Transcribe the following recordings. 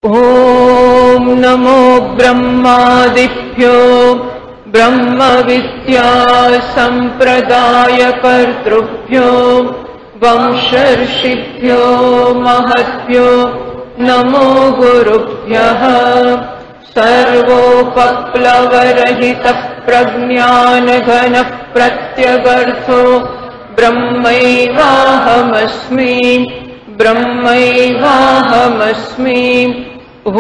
ॐ नमो ब्रह्मादिभ्यो ब्रह्मविद्या सम्प्रदायकर्तृभ्यो वंशर्षिभ्यो महद्भ्यो नमो गुरुभ्यः। सर्वोपप्लवरहितप्रज्ञानघनप्रत्यगर्थो ब्रह्मैवाहमस्मि ब्रह्मैवाहमस्मि। ॐ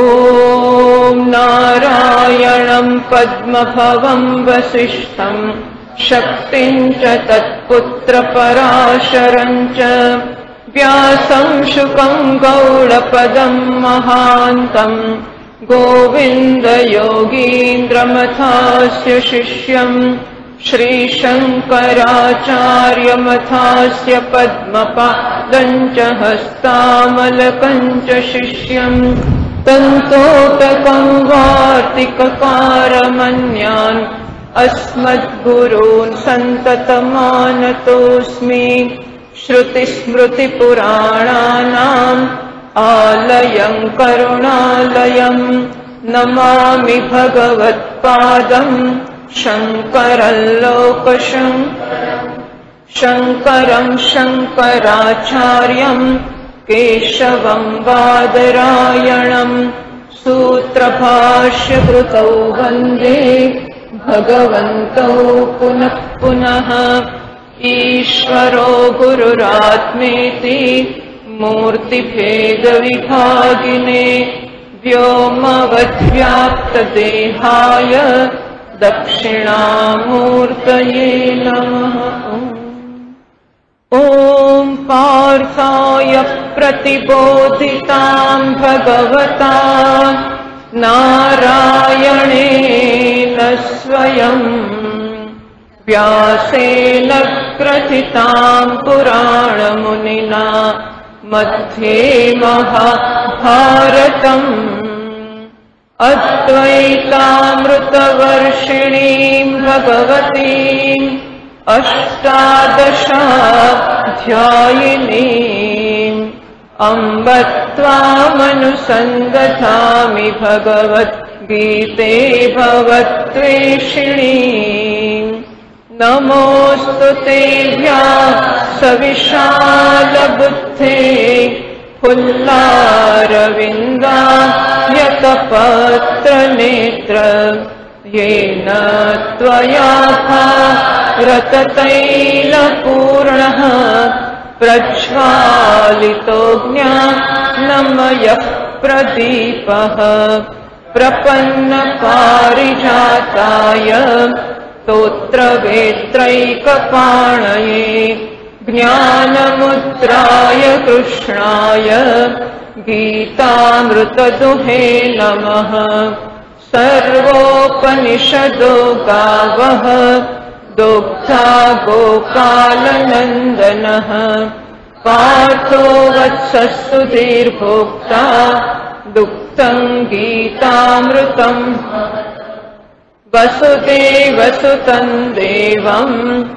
नारायणं पद्मभवं वसिष्ठं शक्तिं च तत्पुत्रपराशरं च व्यासं शुकं गौडपदं महान्तं गोविन्दयोगीन्द्रमथास्य शिष्यं श्रीशङ्कराचार्यमथास्य पद्मपादं च हस्तामलकं च शिष्यम् तन्तोटकं वार्तिककारमन्यान् अस्मद्गुरून् सन्ततमानतोऽस्मि। श्रुतिस्मृतिपुराणानाम् आलयं करुणालयं नमामि भगवत्पादं शङ्करं शङ्करं शङ्कराचार्यं केशवं बादरायणं सूत्रभाष्यकृतौ वन्दे भगवन्तौ पुनः पुनः। ईश्वरो गुरुरात्मेति मूर्तिभेदविभागिने व्योमवद्व्याप्तदेहाय दक्षिणामूर्तये नमः। ॐ पार्थाय प्रतिबोधितां भगवता नारायणेन स्वयं व्यासेन ग्रथितां पुराणमुनिना मध्ये महाभारतम् अद्वैतामृतवर्षिणीं भगवतीम् अष्टादशाध्यायिनीम् अम्ब त्वामनुसन्दधामि भगवद्गीते भवद्वेषिणीम्। नमोऽस्तु ते व्यासविशालबुद्धे फुल्लारविन्दायतपत्रनेत्र येन त्वया भारततैलपूर्णः प्रज्वालितो ज्ञानमयः प्रदीपः प्रपन्नपारिजाताय स्तोत्रवेत्रैकपाणये ज्ञानमुद्राय कृष्णाय गीतामृतदुहे नमः। सर्वोपनिषदो गावः दुग्धा गोपालनन्दनः पार्थो वत्सस्तु दीर्भोक्ता दुग्धं गीतामृतम्। वसुदेवसुतं देवं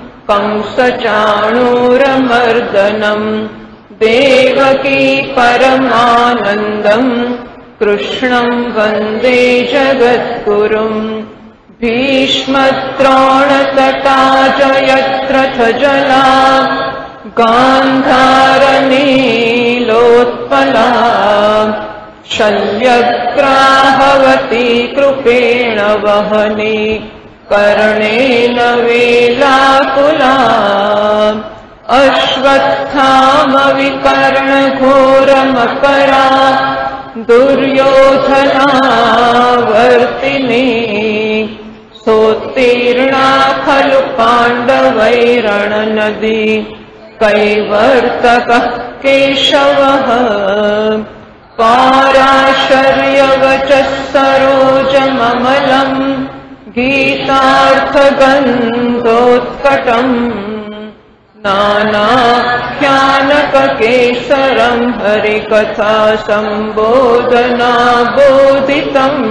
कंसचाणूरमर्दनं देवकी परमानन्दं कृष्णं वन्दे जगद्गुरुं। भीष्मद्रोणतटा जयद्रथजला गान्धारनीलोत्पला शल्यग्राहवती कृपेण वहनी कर्णेन वेलाकुला अश्वत्थामविकर्णघोरमकरा दुर्योधनावर्तिनी सोत्तीर्णा खलु पाण्डवैरणनदी कैवर्तकः केशवः पाराशर्यवचः सरोजममलम् गीतार्थगन्धोत्कटम् नानाख्यानककेसरम् हरिकथा सम्बोधनाबोधितम्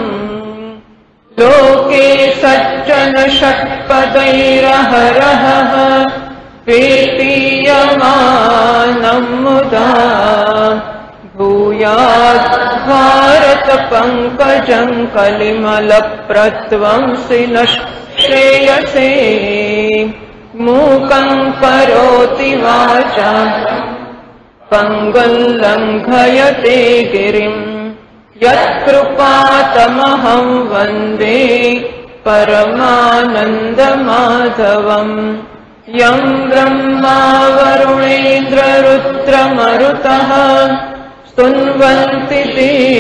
लोके सज्जन षट्पदैरहरहः पेतीयमानम् मुदा भूयात् भारत पंकजं कलिमलप्रध्वंसि न श्रेयसे मूकं करोति वाचां पंगुं लङ्घयते गिरिं यत्कृपातमहं वन्दे परमानन्दमाधवम् यं ब्रह्मा वरुणेन्द्ररुद्रमरुतः स्तुन्वन्ति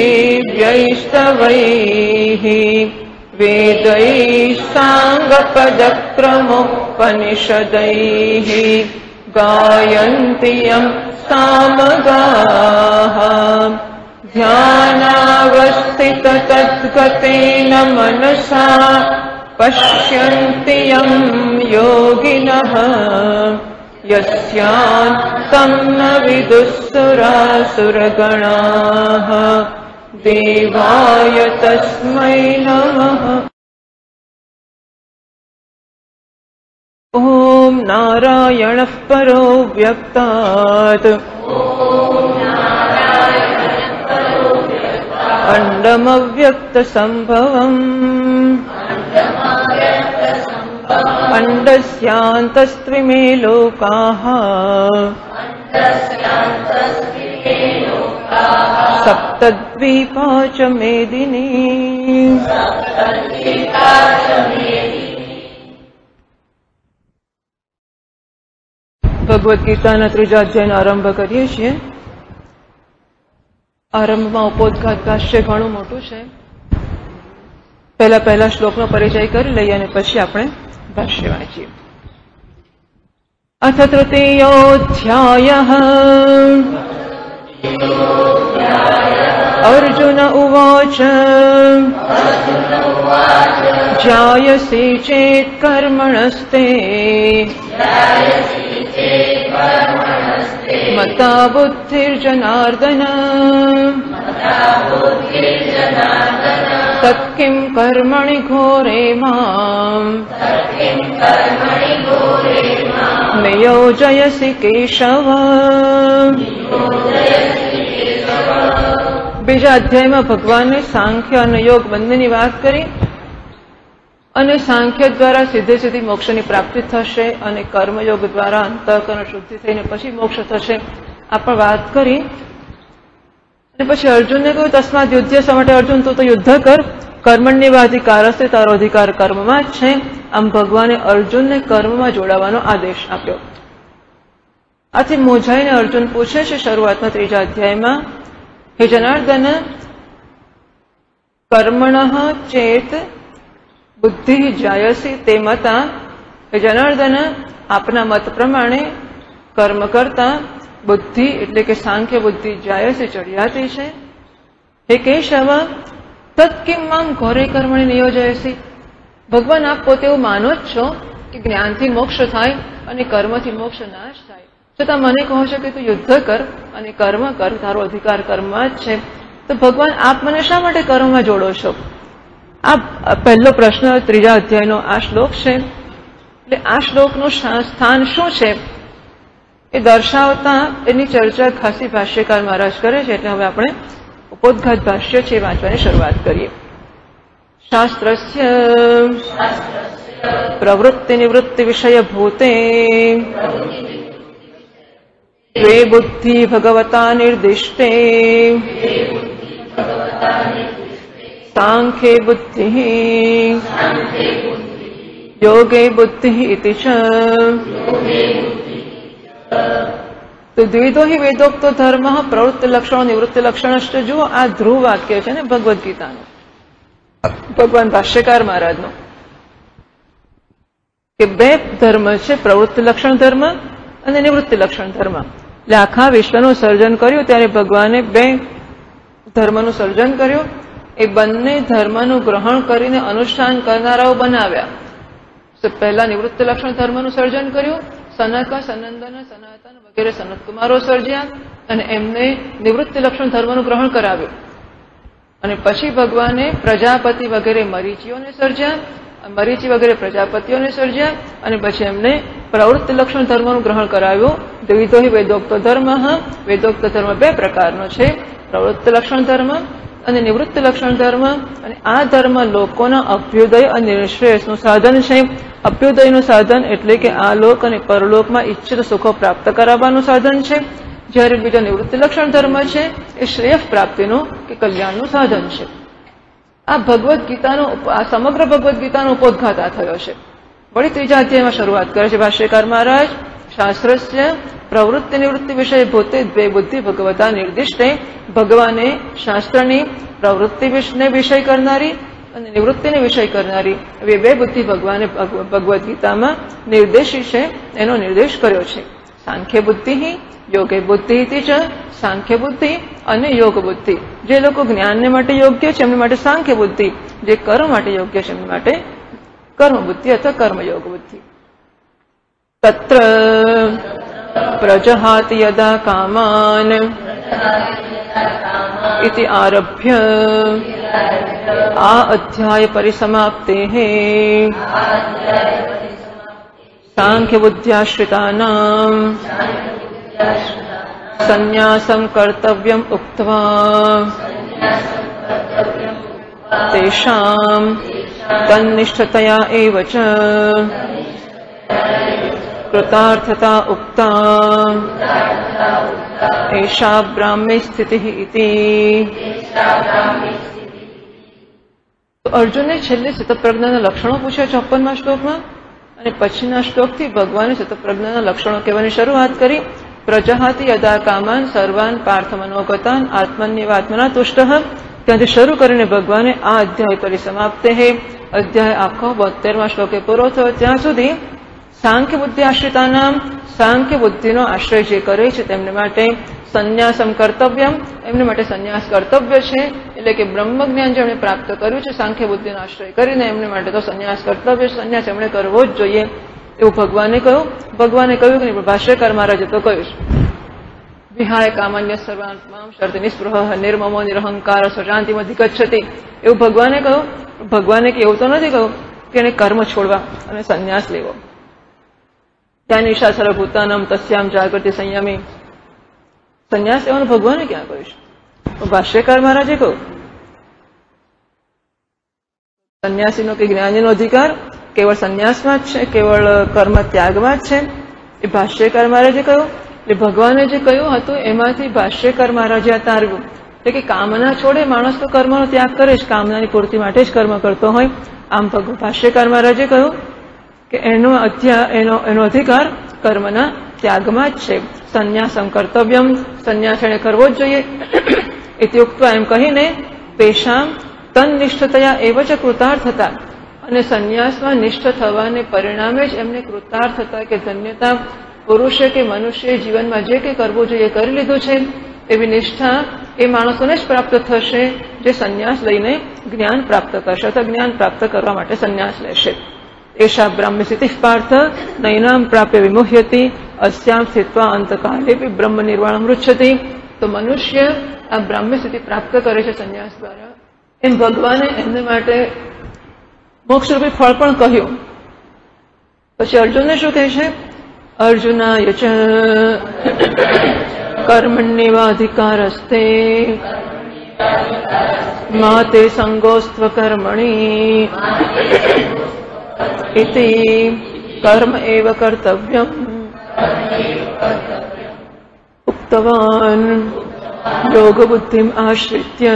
दिव्यैस्तवैः वेदैः साङ्गपदक्रमोपनिषदैः गायन्ति यं सामगाः ध्यानावस्थिततद्गतेन मनसा पश्यन्ति यं योगिनः यस्यान्तं न विदुःसुरासुरगणाः देवाय तस्मै नमः। ॐ नारायणः परो व्यक्तात् अण्डमव्यक्तसम्भवम् अण्डस्यान्तस्त्विमे लोकाः सप्तद्वीपा च मेदिनी। ભગવદ્ ગીતાના 3જા અધ્યાયનો આરંભ કરીએ છીએ. આરંભમાં ઉपोद्घात ભાષ્ય ઘણું મોટું છે. પહેલા શ્લોકનો પરિચય કરી લઈએ અને પછી આપણે ભાષ્ય વાંચીએ. અથ તૃતીયોऽધ્યાયઃ. अर्जुन उवाच जायसि चेत् कर्मणस्ते मता बुद्धिर्जनार्दन तत्किं कर्मणि घोरे माम् नियोजयसि केशव. બીજા અધ્યાયમાં ભગવાને સાંખ્ય અને યોગ બંનેની વાત કરી અને સાંખ્ય દ્વારા સીધી મોક્ષની પ્રાપ્તિ થશે અને કર્મયોગ દ્વારા અંતઃકરણ શુદ્ધિ થઈને પછી મોક્ષ થશે આ પણ વાત કરી. અને પછી અર્જુનને કહ્યું તસ્માદ યુદ્ધ્ય શા માટે અર્જુન તું તો યુદ્ધ કર કર્મણ્ય અધિકાર હશે તારો અધિકાર કર્મમાં જ છે. આમ ભગવાને અર્જુનને કર્મમાં જોડાવાનો આદેશ આપ્યો. આથી મોજાઈને અર્જુન પૂછે છે શરૂઆતના 3જા અધ્યાયમાં हे जनार्दन कर्मणः चेत बुद्धि जायसी ते मता. हे जनार्दन आपना मत प्रमाणे कर्म करता बुद्धि એટલે કે સાંખ્ય બુદ્ધિ જાયસી ચડિયાતી છે. હે કેશવ તત્કિમ મામ ઘોરે કર્મણિ નિયોજયસી. ભગવાન આપ પોતે એવું માનો જ છો કે જ્ઞાનથી મોક્ષ થાય અને કર્મથી મોક્ષ નાશ થાય છતાં મને કહો છો કે તું યુદ્ધ કર અને કર્મ કર તારો અધિકાર કર્મમાં જ છે. તો ભગવાન આપ મને શા માટે કર્મમાં જોડો છો? આ પહેલો પ્રશ્ન 3જા અધ્યાયનો આ શ્લોક છે. એટલે આ શ્લોકનું સ્થાન શું છે એ દર્શાવતા એની ચર્ચા ખાસી ભાષ્યકાર મહારાજ કરે છે. એટલે હવે આપણે ઉपोद्घात ભાષ્ય છે વાંચવાની શરૂઆત કરીએ. શાસ્ત્રસ્ય પ્રવૃત્તિ નિવૃત્તિ વિષય ભૂતે वे बुद्धि भगवता निर्दिष्टे सांख्ये बुद्धिः योगे बुद्धिः इति च. तो द्विधो हि वेदोक्तो धर्मः प्रवृत्ति लक्षणो निवृत्ति लक्षणश्च. જુઓ આ ધ્રુવ વાક્ય છે ને ભગવદ્ ગીતાનું ભગવાન ભાષ્યકાર મહારાજનો કે બે ધર્મ છે પ્રવૃત્તિ લક્ષણ ધર્મ અને નિવૃત્તિ લક્ષણ ધર્મ. એટલે આખા વિશ્વનું સર્જન કર્યું ત્યારે ભગવાને બે ધર્મનું સર્જન કર્યું. એ બંને ધર્મનું ગ્રહણ કરીને અનુષ્ઠાન કરનારાઓ બનાવ્યા. તો પહેલા નિવૃત્તિ લક્ષણ ધર્મનું સર્જન કર્યું. સનક સનંદન સનાતન વગેરે સનત કુમારો સર્જ્યા અને એમને નિવૃત્તિ લક્ષણ ધર્મનું ગ્રહણ કરાવ્યું. અને પછી ભગવાને પ્રજાપતિ વગેરે મરીચીઓને સર્જ્યા, મરીચી વગેરે પ્રજાપતિઓને સર્જ્યા અને પછી એમને પ્રવૃત્તિ લક્ષણ ધર્મનું ગ્રહણ કરાવ્યું. દ્વિધો હિ વેદોક્ત ધર્મ. વેદોક્ત ધર્મ બે પ્રકારનો છે, પ્રવૃત્તિ લક્ષણ ધર્મ અને નિવૃત્તિ લક્ષણ ધર્મ. અને આ ધર્મ લોકોના અભ્યુદય અને નિશ્રેયસનું સાધન છે. અભ્યુદયનું સાધન એટલે કે આ લોક અને પરલોકમાં ઈચ્છિત સુખો પ્રાપ્ત કરાવવાનું સાધન છે, જ્યારે બીજો નિવૃત્તિ લક્ષણ ધર્મ છે એ શ્રેયસ પ્રાપ્તિનું કે કલ્યાણનું સાધન છે. આ ભગવદ્ ગીતાનો આ સમગ્ર ભગવદ્ ગીતાનો ઉपोद्घात આ થયો છે. વળી ત્રીજા અધ્યાયમાં શરૂઆત કરે છે ભાષ્યકાર મહારાજ. શાસ્ત્રસ્ય પ્રવૃત્તિ નિવૃત્તિ વિષય ભૂતે દ્વે બુદ્ધિ ભગવતા નિર્દિષ્ટે. ભગવાને શાસ્ત્રની પ્રવૃત્તિને વિષય કરનારી અને નિવૃત્તિને વિષય કરનારી એ બે બુદ્ધિ ભગવાને ભગવદ્ ગીતામાં નિર્દેશી છે, એનો નિર્દેશ કર્યો છે. સાંખ્ય બુદ્ધિ યોગે બુદ્ધિ જ. સાંખ્ય બુદ્ધિ અને યોગ બુદ્ધિ. જે લોકો જ્ઞાનને માટે યોગ્ય છે એમની માટે સાંખ્ય બુદ્ધિ, જે કર્મ માટે યોગ્ય છે એમની માટે કર્મ બુદ્ધિ અથવા કર્મયોગ બુદ્ધિ. તત્ર પ્રજહાતિ યદા કામાન इति आरभ्य आ अध्याय परिसमाप्ते सांख्य बुद्ध्याश्रितानां संन्यासं कर्तव्यम् उक्त्वा तेषां तन्निष्ठतया एव च कृतार्थता उक्ता एषा ब्राह्मी स्थितिः इति. તો અર્જુને છેલ્લે સ્થિતપ્રજ્ઞાના લક્ષણો પૂછ્યા 56મા શ્લોકમાં, અને પછીના શ્લોકથી ભગવાને સ્થિતપ્રજ્ઞાના લક્ષણો કહેવાની શરૂઆત કરી. પ્રજહાતિ યદા કામાન સર્વાન પાર્થ મનોગતાન આત્મન્યવાત્મના તુષ્ટઃ. ત્યાંથી શરૂ કરીને ભગવાને આ અધ્યાય પરિસમાપ્તે અધ્યાય આખો 72મા શ્લોકે પૂરો થયો ત્યાં સુધી સાંખ્ય બુદ્ધિ આશ્રિતાનામ, સાંખ્ય બુદ્ધિનો આશ્રય જે કરે છે તેમને માટે સંન્યાસમ કર્તવ્યમ, એમને માટે સંન્યાસ કર્તવ્ય છે. એટલે કે બ્રહ્મ જ્ઞાન જેમણે પ્રાપ્ત કર્યું છે સાંખ્ય બુદ્ધિનો આશ્રય કરીને એમને માટે તો સંન્યાસ કર્તવ્ય છે, સંન્યાસ એમણે કરવો જ જોઈએ એવું ભગવાને કહ્યું. ભગવાને કહ્યું કે નહીં, ભાષ્યકાર મહારાજે તો કહ્યું છે વિહાય કામાન્ય સર્વાત્મામ શરત નિસ્પૃહ નિર્મમો નિરહંકાર સજાંતિમધિ ગચ્છતિ, એવું ભગવાને કહ્યું. ભગવાને કે એવું તો નથી કહ્યું કે એને કર્મ છોડવા અને સંન્યાસ લેવો. ત્યાં નિશા સર્વભૂતાનમ તસ્યામ જાગૃતિ સંયમી, સંન્યાસ લેવાનું ભગવાને ક્યાં કહ્યું છે? ભાષ્યકાર મહારાજે કહ્યું સંન્યાસીનો કે જ્ઞાનીનો અધિકાર કેવળ સંન્યાસમાં જ છે, કેવળ કર્મ ત્યાગમાં જ છે. એ ભાષ્યકાર મહારાજે કહ્યું. એટલે ભગવાને જે કહ્યું હતું એમાંથી ભાષ્યકાર મહારાજે આ તારવ્યું. એટલે કે કામના છોડે માણસ તો કર્મનો ત્યાગ કરે જ, કામનાની પૂર્તિ માટે જ કર્મ કરતો હોય. આમ ભાષ્યકાર મહારાજે કહ્યું કે એનો અધિકાર કર્મના ત્યાગમાં જ છે. સંન્યાસમ કર્તવ્યમ, સંન્યાસ એને કરવો જ જોઈએ. ઇત્યુક્ત એમ કહીને પેશામ તન્નિષ્ઠતયા એવ ચ કૃતાર્થતા, અને સંન્યાસમાં નિષ્ઠ થવાને પરિણામે જ એમને કૃતાર્થતા કે ધન્યતા, પુરુષે કે મનુષ્ય જીવનમાં જે કંઈ કરવું જોઈએ કરી લીધું છે એવી નિષ્ઠા એ માણસોને જ પ્રાપ્ત થશે જે સંન્યાસ લઈને જ્ઞાન પ્રાપ્ત કરશે અથવા જ્ઞાન પ્રાપ્ત કરવા માટે સંન્યાસ લેશે. એષા બ્રહ્મ સ્થિતિ પાર્થ નૈનામ પ્રાપ્ય વિમુહ્યતિ અસ્યામ સ્થિત્વા અંતકાલેપી બ્રહ્મ નિર્વાણમ રુચ્છતિ. તો મનુષ્ય આ બ્રહ્મ સ્થિતિ પ્રાપ્ત કરે છે સંન્યાસ દ્વારા, એમ ભગવાને એમને માટે મોક્ષરૂપી ફળ પણ કહ્યું. પછી અર્જુનને શું કહે છે? અર્જુનાય ચ કર્મણ્યેવાધિકારસ્તે મા તે સંગોસ્ત્વ કર્મણિ ઇતિ કર્મ એવ કર્તવ્યમ ઉક્તવાન યોગ બુદ્ધિમ આશ્રિત્ય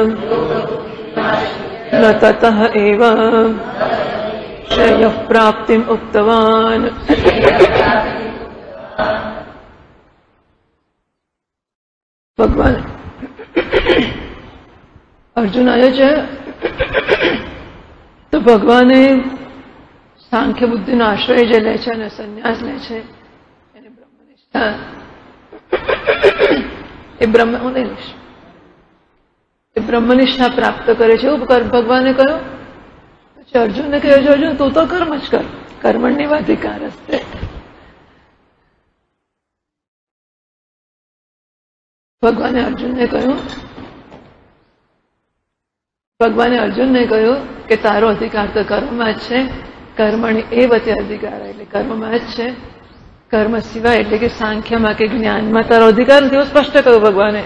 ન તતઃ એવ શ્રેય પ્રાપ્તિમ ઉક્તવાન. ભગવાન અર્જુન આવ્યો છે તો ભગવાને સાંખ્ય બુદ્ધિનો આશ્રય જે લે છે અને સંન્યાસ લે છે એને બ્રહ્મનિષ્ઠા એ બ્રહ્મનિષ્ઠા પ્રાપ્ત કરે છે એવું ભગવાને કહ્યું. પછી અર્જુનને કહ્યું છે અર્જુન તું તો કર્મ જ કર, કર્મણ્યેવાધિકાર હસ્તે. ભગવાને અર્જુનને કહ્યું કે તારો અધિકાર તો કર્મમાં જ છે, કર્મણી એવતે અધિકાર, એટલે કર્મમાં જ છે, કર્મ સિવાય એટલે કે સાંખ્યમાં કે જ્ઞાનમાં તારો અધિકાર નથી, એવું સ્પષ્ટ કહ્યું ભગવાને.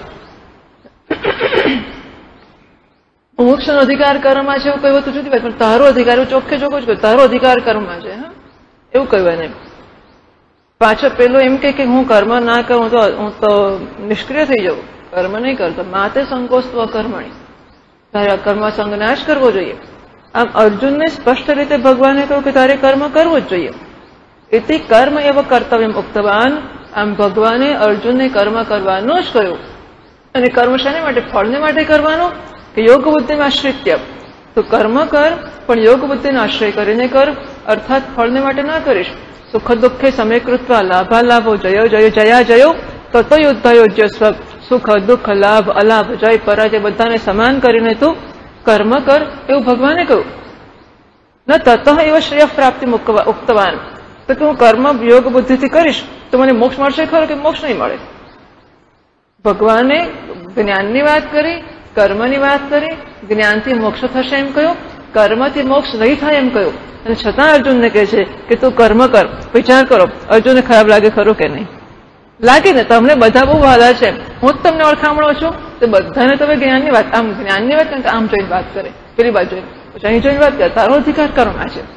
મોક્ષનો અધિકાર કર્મમાં છે એવું કહ્યું તો જુદી વાત, પણ તારો અધિકાર એવું ચોખ્ખે ચોખ્ખું જ કહ્યું, તારો અધિકાર કર્મમાં છે. હા, એવું કહ્યું એને. પાછો પેલો એમ કે હું કર્મ ના કરું હું તો નિષ્ક્રિય થઈ જાઉં, કર્મ નહીં કરતો. માતે સંકોચ તો અકર્મણી, તારે અકર્મમાં સંગ ના જ કરવો જોઈએ. આમ અર્જુનને સ્પષ્ટ રીતે ભગવાને કહ્યું કે તારે કર્મ કરવું જ જોઈએ. એથી કર્મ એવો કર્તવ્ય ઉક્તવાન, આમ ભગવાને અર્જુનને કર્મ કરવાનું જ કહ્યું. અને કર્મ શાને માટે? ફળને માટે કરવાનું કે યોગ બુદ્ધિમાં આશ્રિત્ય. તો કર્મ કર, પણ યોગ બુદ્ધિનો આશ્રય કરીને કર, અર્થાત ફળને માટે ના કરીશ. સુખ દુઃખે સમય કૃત્વા લાભા લાભો જયો જયો જયા જયો તતો યુદ્ધયોજ્ય સ્વ. સુખ દુઃખ લાભ અલાભ જય પરાજય બધાને સમાન કરીને તું કર્મ કર, એવું ભગવાને કહ્યું. ન તત એવ શ્રેય પ્રાપ્તિ ઉક્તવાન, તો કે હું કર્મ યોગ બુદ્ધિથી કરીશ તો મને મોક્ષ મળશે ખરો કે મોક્ષ નહીં મળે? ભગવાને જ્ઞાનની વાત કરી, કર્મની વાત કરી, જ્ઞાનથી મોક્ષ થશે એમ કહ્યું, કર્મથી મોક્ષ નહીં થાય એમ કહ્યું. અને છતાં અર્જુનને કહે છે કે તું કર્મ કર. વિચાર કરો, અર્જુનને ખરાબ લાગે ખરું કે નહીં? લાગે ને? તમને બધા બહુ વાલા છે, હું જ તમને ઓળખામણો છું, તો બધાને તમે જ્ઞાનની વાત, આમ જ્ઞાનની વાત કરે આમ જોઈને વાત કરે, પેલી બાજુ પછી અહીં જોઈને વાત કરે. તારો અધિકાર કર્મમાં છે,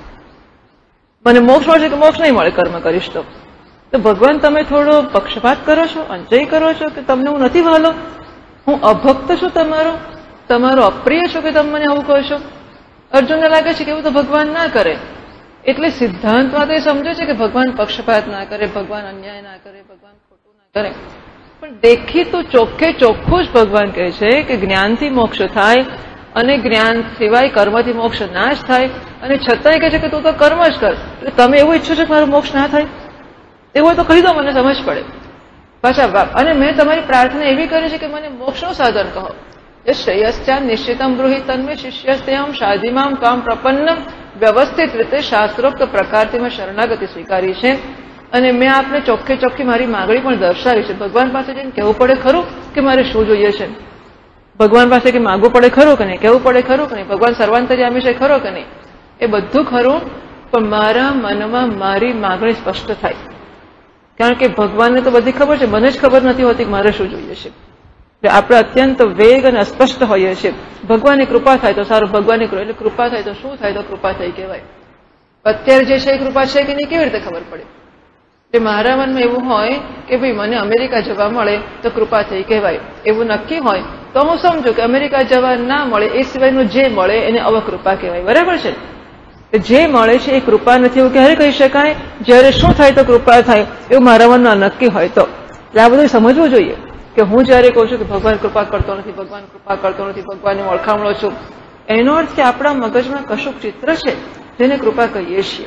મને મોક્ષ મળશે કે મોક્ષ નહીં મળે કર્મ કરીશ તો. તો ભગવાન તમે થોડો પક્ષપાત કરો છો, અંજય કરો છો કે તમને હું નથી વાલો, હું અભક્ત છું તમારો, તમારો અપ્રિય છું કે તમે મને આવું કહો છો. અર્જુનને લાગે છે કે એવું તો ભગવાન ના કરે. એટલે સિદ્ધાંતમાં તો એ સમજે છે કે ભગવાન પક્ષપાત ના કરે, ભગવાન અન્યાય ના કરે, ભગવાન ખોટું ના કરે. પણ દેખીતું ચોખ્ખે ચોખ્ખું જ ભગવાન કહે છે કે જ્ઞાનથી મોક્ષ થાય અને જ્ઞાન સિવાય કર્મથી મોક્ષ ના જ થાય. અને છતાંય કહે છે કે તું તો કર્મ જ કર. એટલે તમે એવું ઈચ્છો છો કે મારો મોક્ષ ના થાય? એવું તો કહી દો, મને સમજ પડે. પાછા અને મેં તમારી પ્રાર્થના એવી કરી છે કે મને મોક્ષનું સાધન કહો. શ્રેયશ્ચા નિશ્ચિતમ બ્રુહિ તન્મે શિષ્યસ્તેહમ શાધીમામ ત્વામ પ્રપન્નમ. વ્યવસ્થિત રીતે શાસ્ત્રોક્ત પ્રકારથી મેં શરણાગતિ સ્વીકારી છે અને મેં આપને ચોખ્ખે ચોખ્ખી મારી માગણી પણ દર્શાવી છે. ભગવાન પાસે જઈને કહેવું પડે ખરું કે મારે શું જોઈએ છે? ભગવાન પાસે કે માગવું પડે ખરું કે નહીં? કહેવું પડે ખરું કે નહીં? ભગવાન સર્વાંતર્યામી છે ખરો કે નહીં? એ બધું ખરું, પણ મારા મનમાં મારી માગણી સ્પષ્ટ થાય. કારણ કે ભગવાનને તો બધી ખબર છે, મને જ ખબર નથી હોતી કે મારે શું જોઈએ છે. આપણે અત્યંત વેગ અને અસ્પષ્ટ હોઈએ છીએ. ભગવાનની કૃપા થાય તો સારું, ભગવાનની એટલે કૃપા થાય તો શું થાય? તો કૃપા થઈ કહેવાય. અત્યારે જે છે એ કૃપા છે કે નહીં કેવી રીતે ખબર પડે? એટલે મારા મનમાં એવું હોય કે ભાઈ મને અમેરિકા જવા મળે તો કૃપા થઈ કહેવાય, એવું નક્કી હોય તો હું સમજુ કે અમેરિકા જવા ના મળે એ સિવાયનું જે મળે એને અવકૃપા કહેવાય. બરાબર છે? જે મળે છે એ કૃપા નથી એવું ક્યારે કહી શકાય? જયારે શું થાય તો કૃપા થાય એવું મારા મનમાં નક્કી હોય તો. એટલે આ બધું સમજવું જોઈએ કે હું જયારે કહું છું કે ભગવાન કૃપા કરતો નથી, ભગવાન કૃપા કરતો નથી, ભગવાનને ઓળખામણો છું, એનો અર્થ કે આપણા મગજમાં કશુંક ચિત્ર છે જેને કૃપા કહીએ છીએ.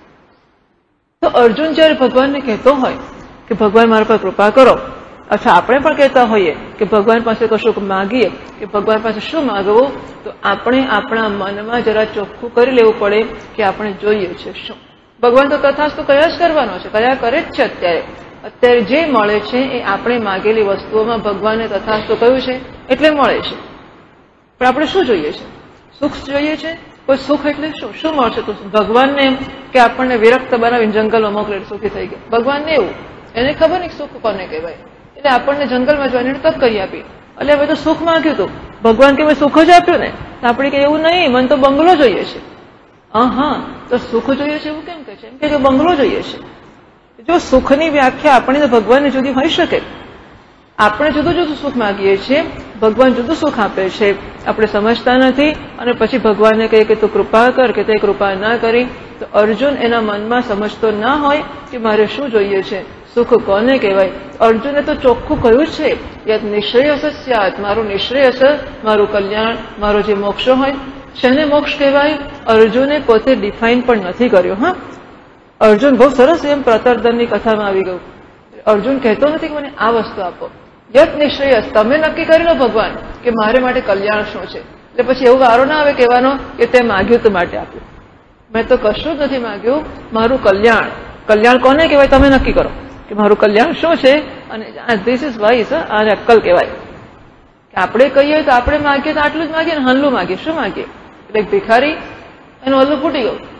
તો અર્જુન જયારે ભગવાનને કહેતો હોય કે ભગવાન મારા પર કૃપા કરો, અથવા આપણે પણ કહેતા હોઈએ કે ભગવાન પાસે કશુંક માગીએ કે ભગવાન પાસે શું માગવું, તો આપણે આપણા મનમાં જરા ચોખ્ખું કરી લેવું પડે કે આપણે જોઈએ છે શું. ભગવાન તો તથાસ્તુ કયા જ કરવાનો છે, કયા કરે જ છે. અત્યારે જે મળે છે એ આપણે માગેલી વસ્તુઓમાં ભગવાને તથાસ્તુ કહ્યું છે એટલે મળે છે. પણ આપણે શું જોઈએ છે? સુખ જોઈએ છે. કોઈ સુખ એટલે શું? શું મળશે? તો ભગવાનને એમ કે આપણને વિરક્ત બનાવીને જંગલમાં મોકલે સુખી થઈ ગયા. ભગવાનને એવું, એને ખબર નહીં સુખ કોને કહેવાય, એટલે આપણને જંગલમાં જવાની તક કરી આપી. એટલે હવે તો સુખ માંગ્યું હતું, ભગવાન કે મેં સુખ જ આપ્યું ને. આપણે કે એવું નહીં, મને તો બંગલો જોઈએ છે. હા, તો સુખ જોઈએ છે એવું કેમ કે છે? એમ કે બંગલો જોઈએ છે. જો સુખની વ્યાખ્યા આપણે તો ભગવાનને જુદી હોઈ શકે. આપણે જુદું જુદું સુખ માંગીએ છીએ, ભગવાન જુદું સુખ આપે છે, આપણે સમજતા નથી. અને પછી ભગવાનને કહે કે તું કૃપા કર, કે તે કૃપા ના કરી. તો અર્જુન એના મનમાં સમજતો ના હોય કે મારે શું જોઈએ છે, સુખ કોને કહેવાય. અર્જુને તો ચોખ્ખું કહ્યું છે યત નિશ્રેયસ સ્યાત, મારું નિશ્રેયસ, મારું કલ્યાણ, મારો જે મોક્ષ હોય. શેને મોક્ષ કહેવાય અર્જુને પોતે ડિફાઇન પણ નથી કર્યો. હા, અર્જુન બહુ સરસ એમ પ્રતર્દનની કથામાં આવી ગયું. અર્જુન કહેતો નથી કે મને આ વસ્તુ આપો. યત નિશ્રેયસ, તમે નક્કી કરી લો ભગવાન કે મારે માટે કલ્યાણ શું છે. એટલે પછી એવું વારો ના આવે કહેવાનો કે તે માગ્યું તો માટે આપ્યું. મેં તો કશું જ નથી માગ્યું, મારું કલ્યાણ. કલ્યાણ કોને કહેવાય તમે નક્કી કરો કે મારું કલ્યાણ શું છે. અને ધીસ ઇઝ વાઇઝ, આને અક્કલ કહેવાય. કે આપણે કહીએ તો આપણે માગીએ તો આટલું જ માગીએ ને હલ્લું માગીએ. શું માગીએ? એટલે ભિખારી એનું હલ્લું ફૂટી ગયું,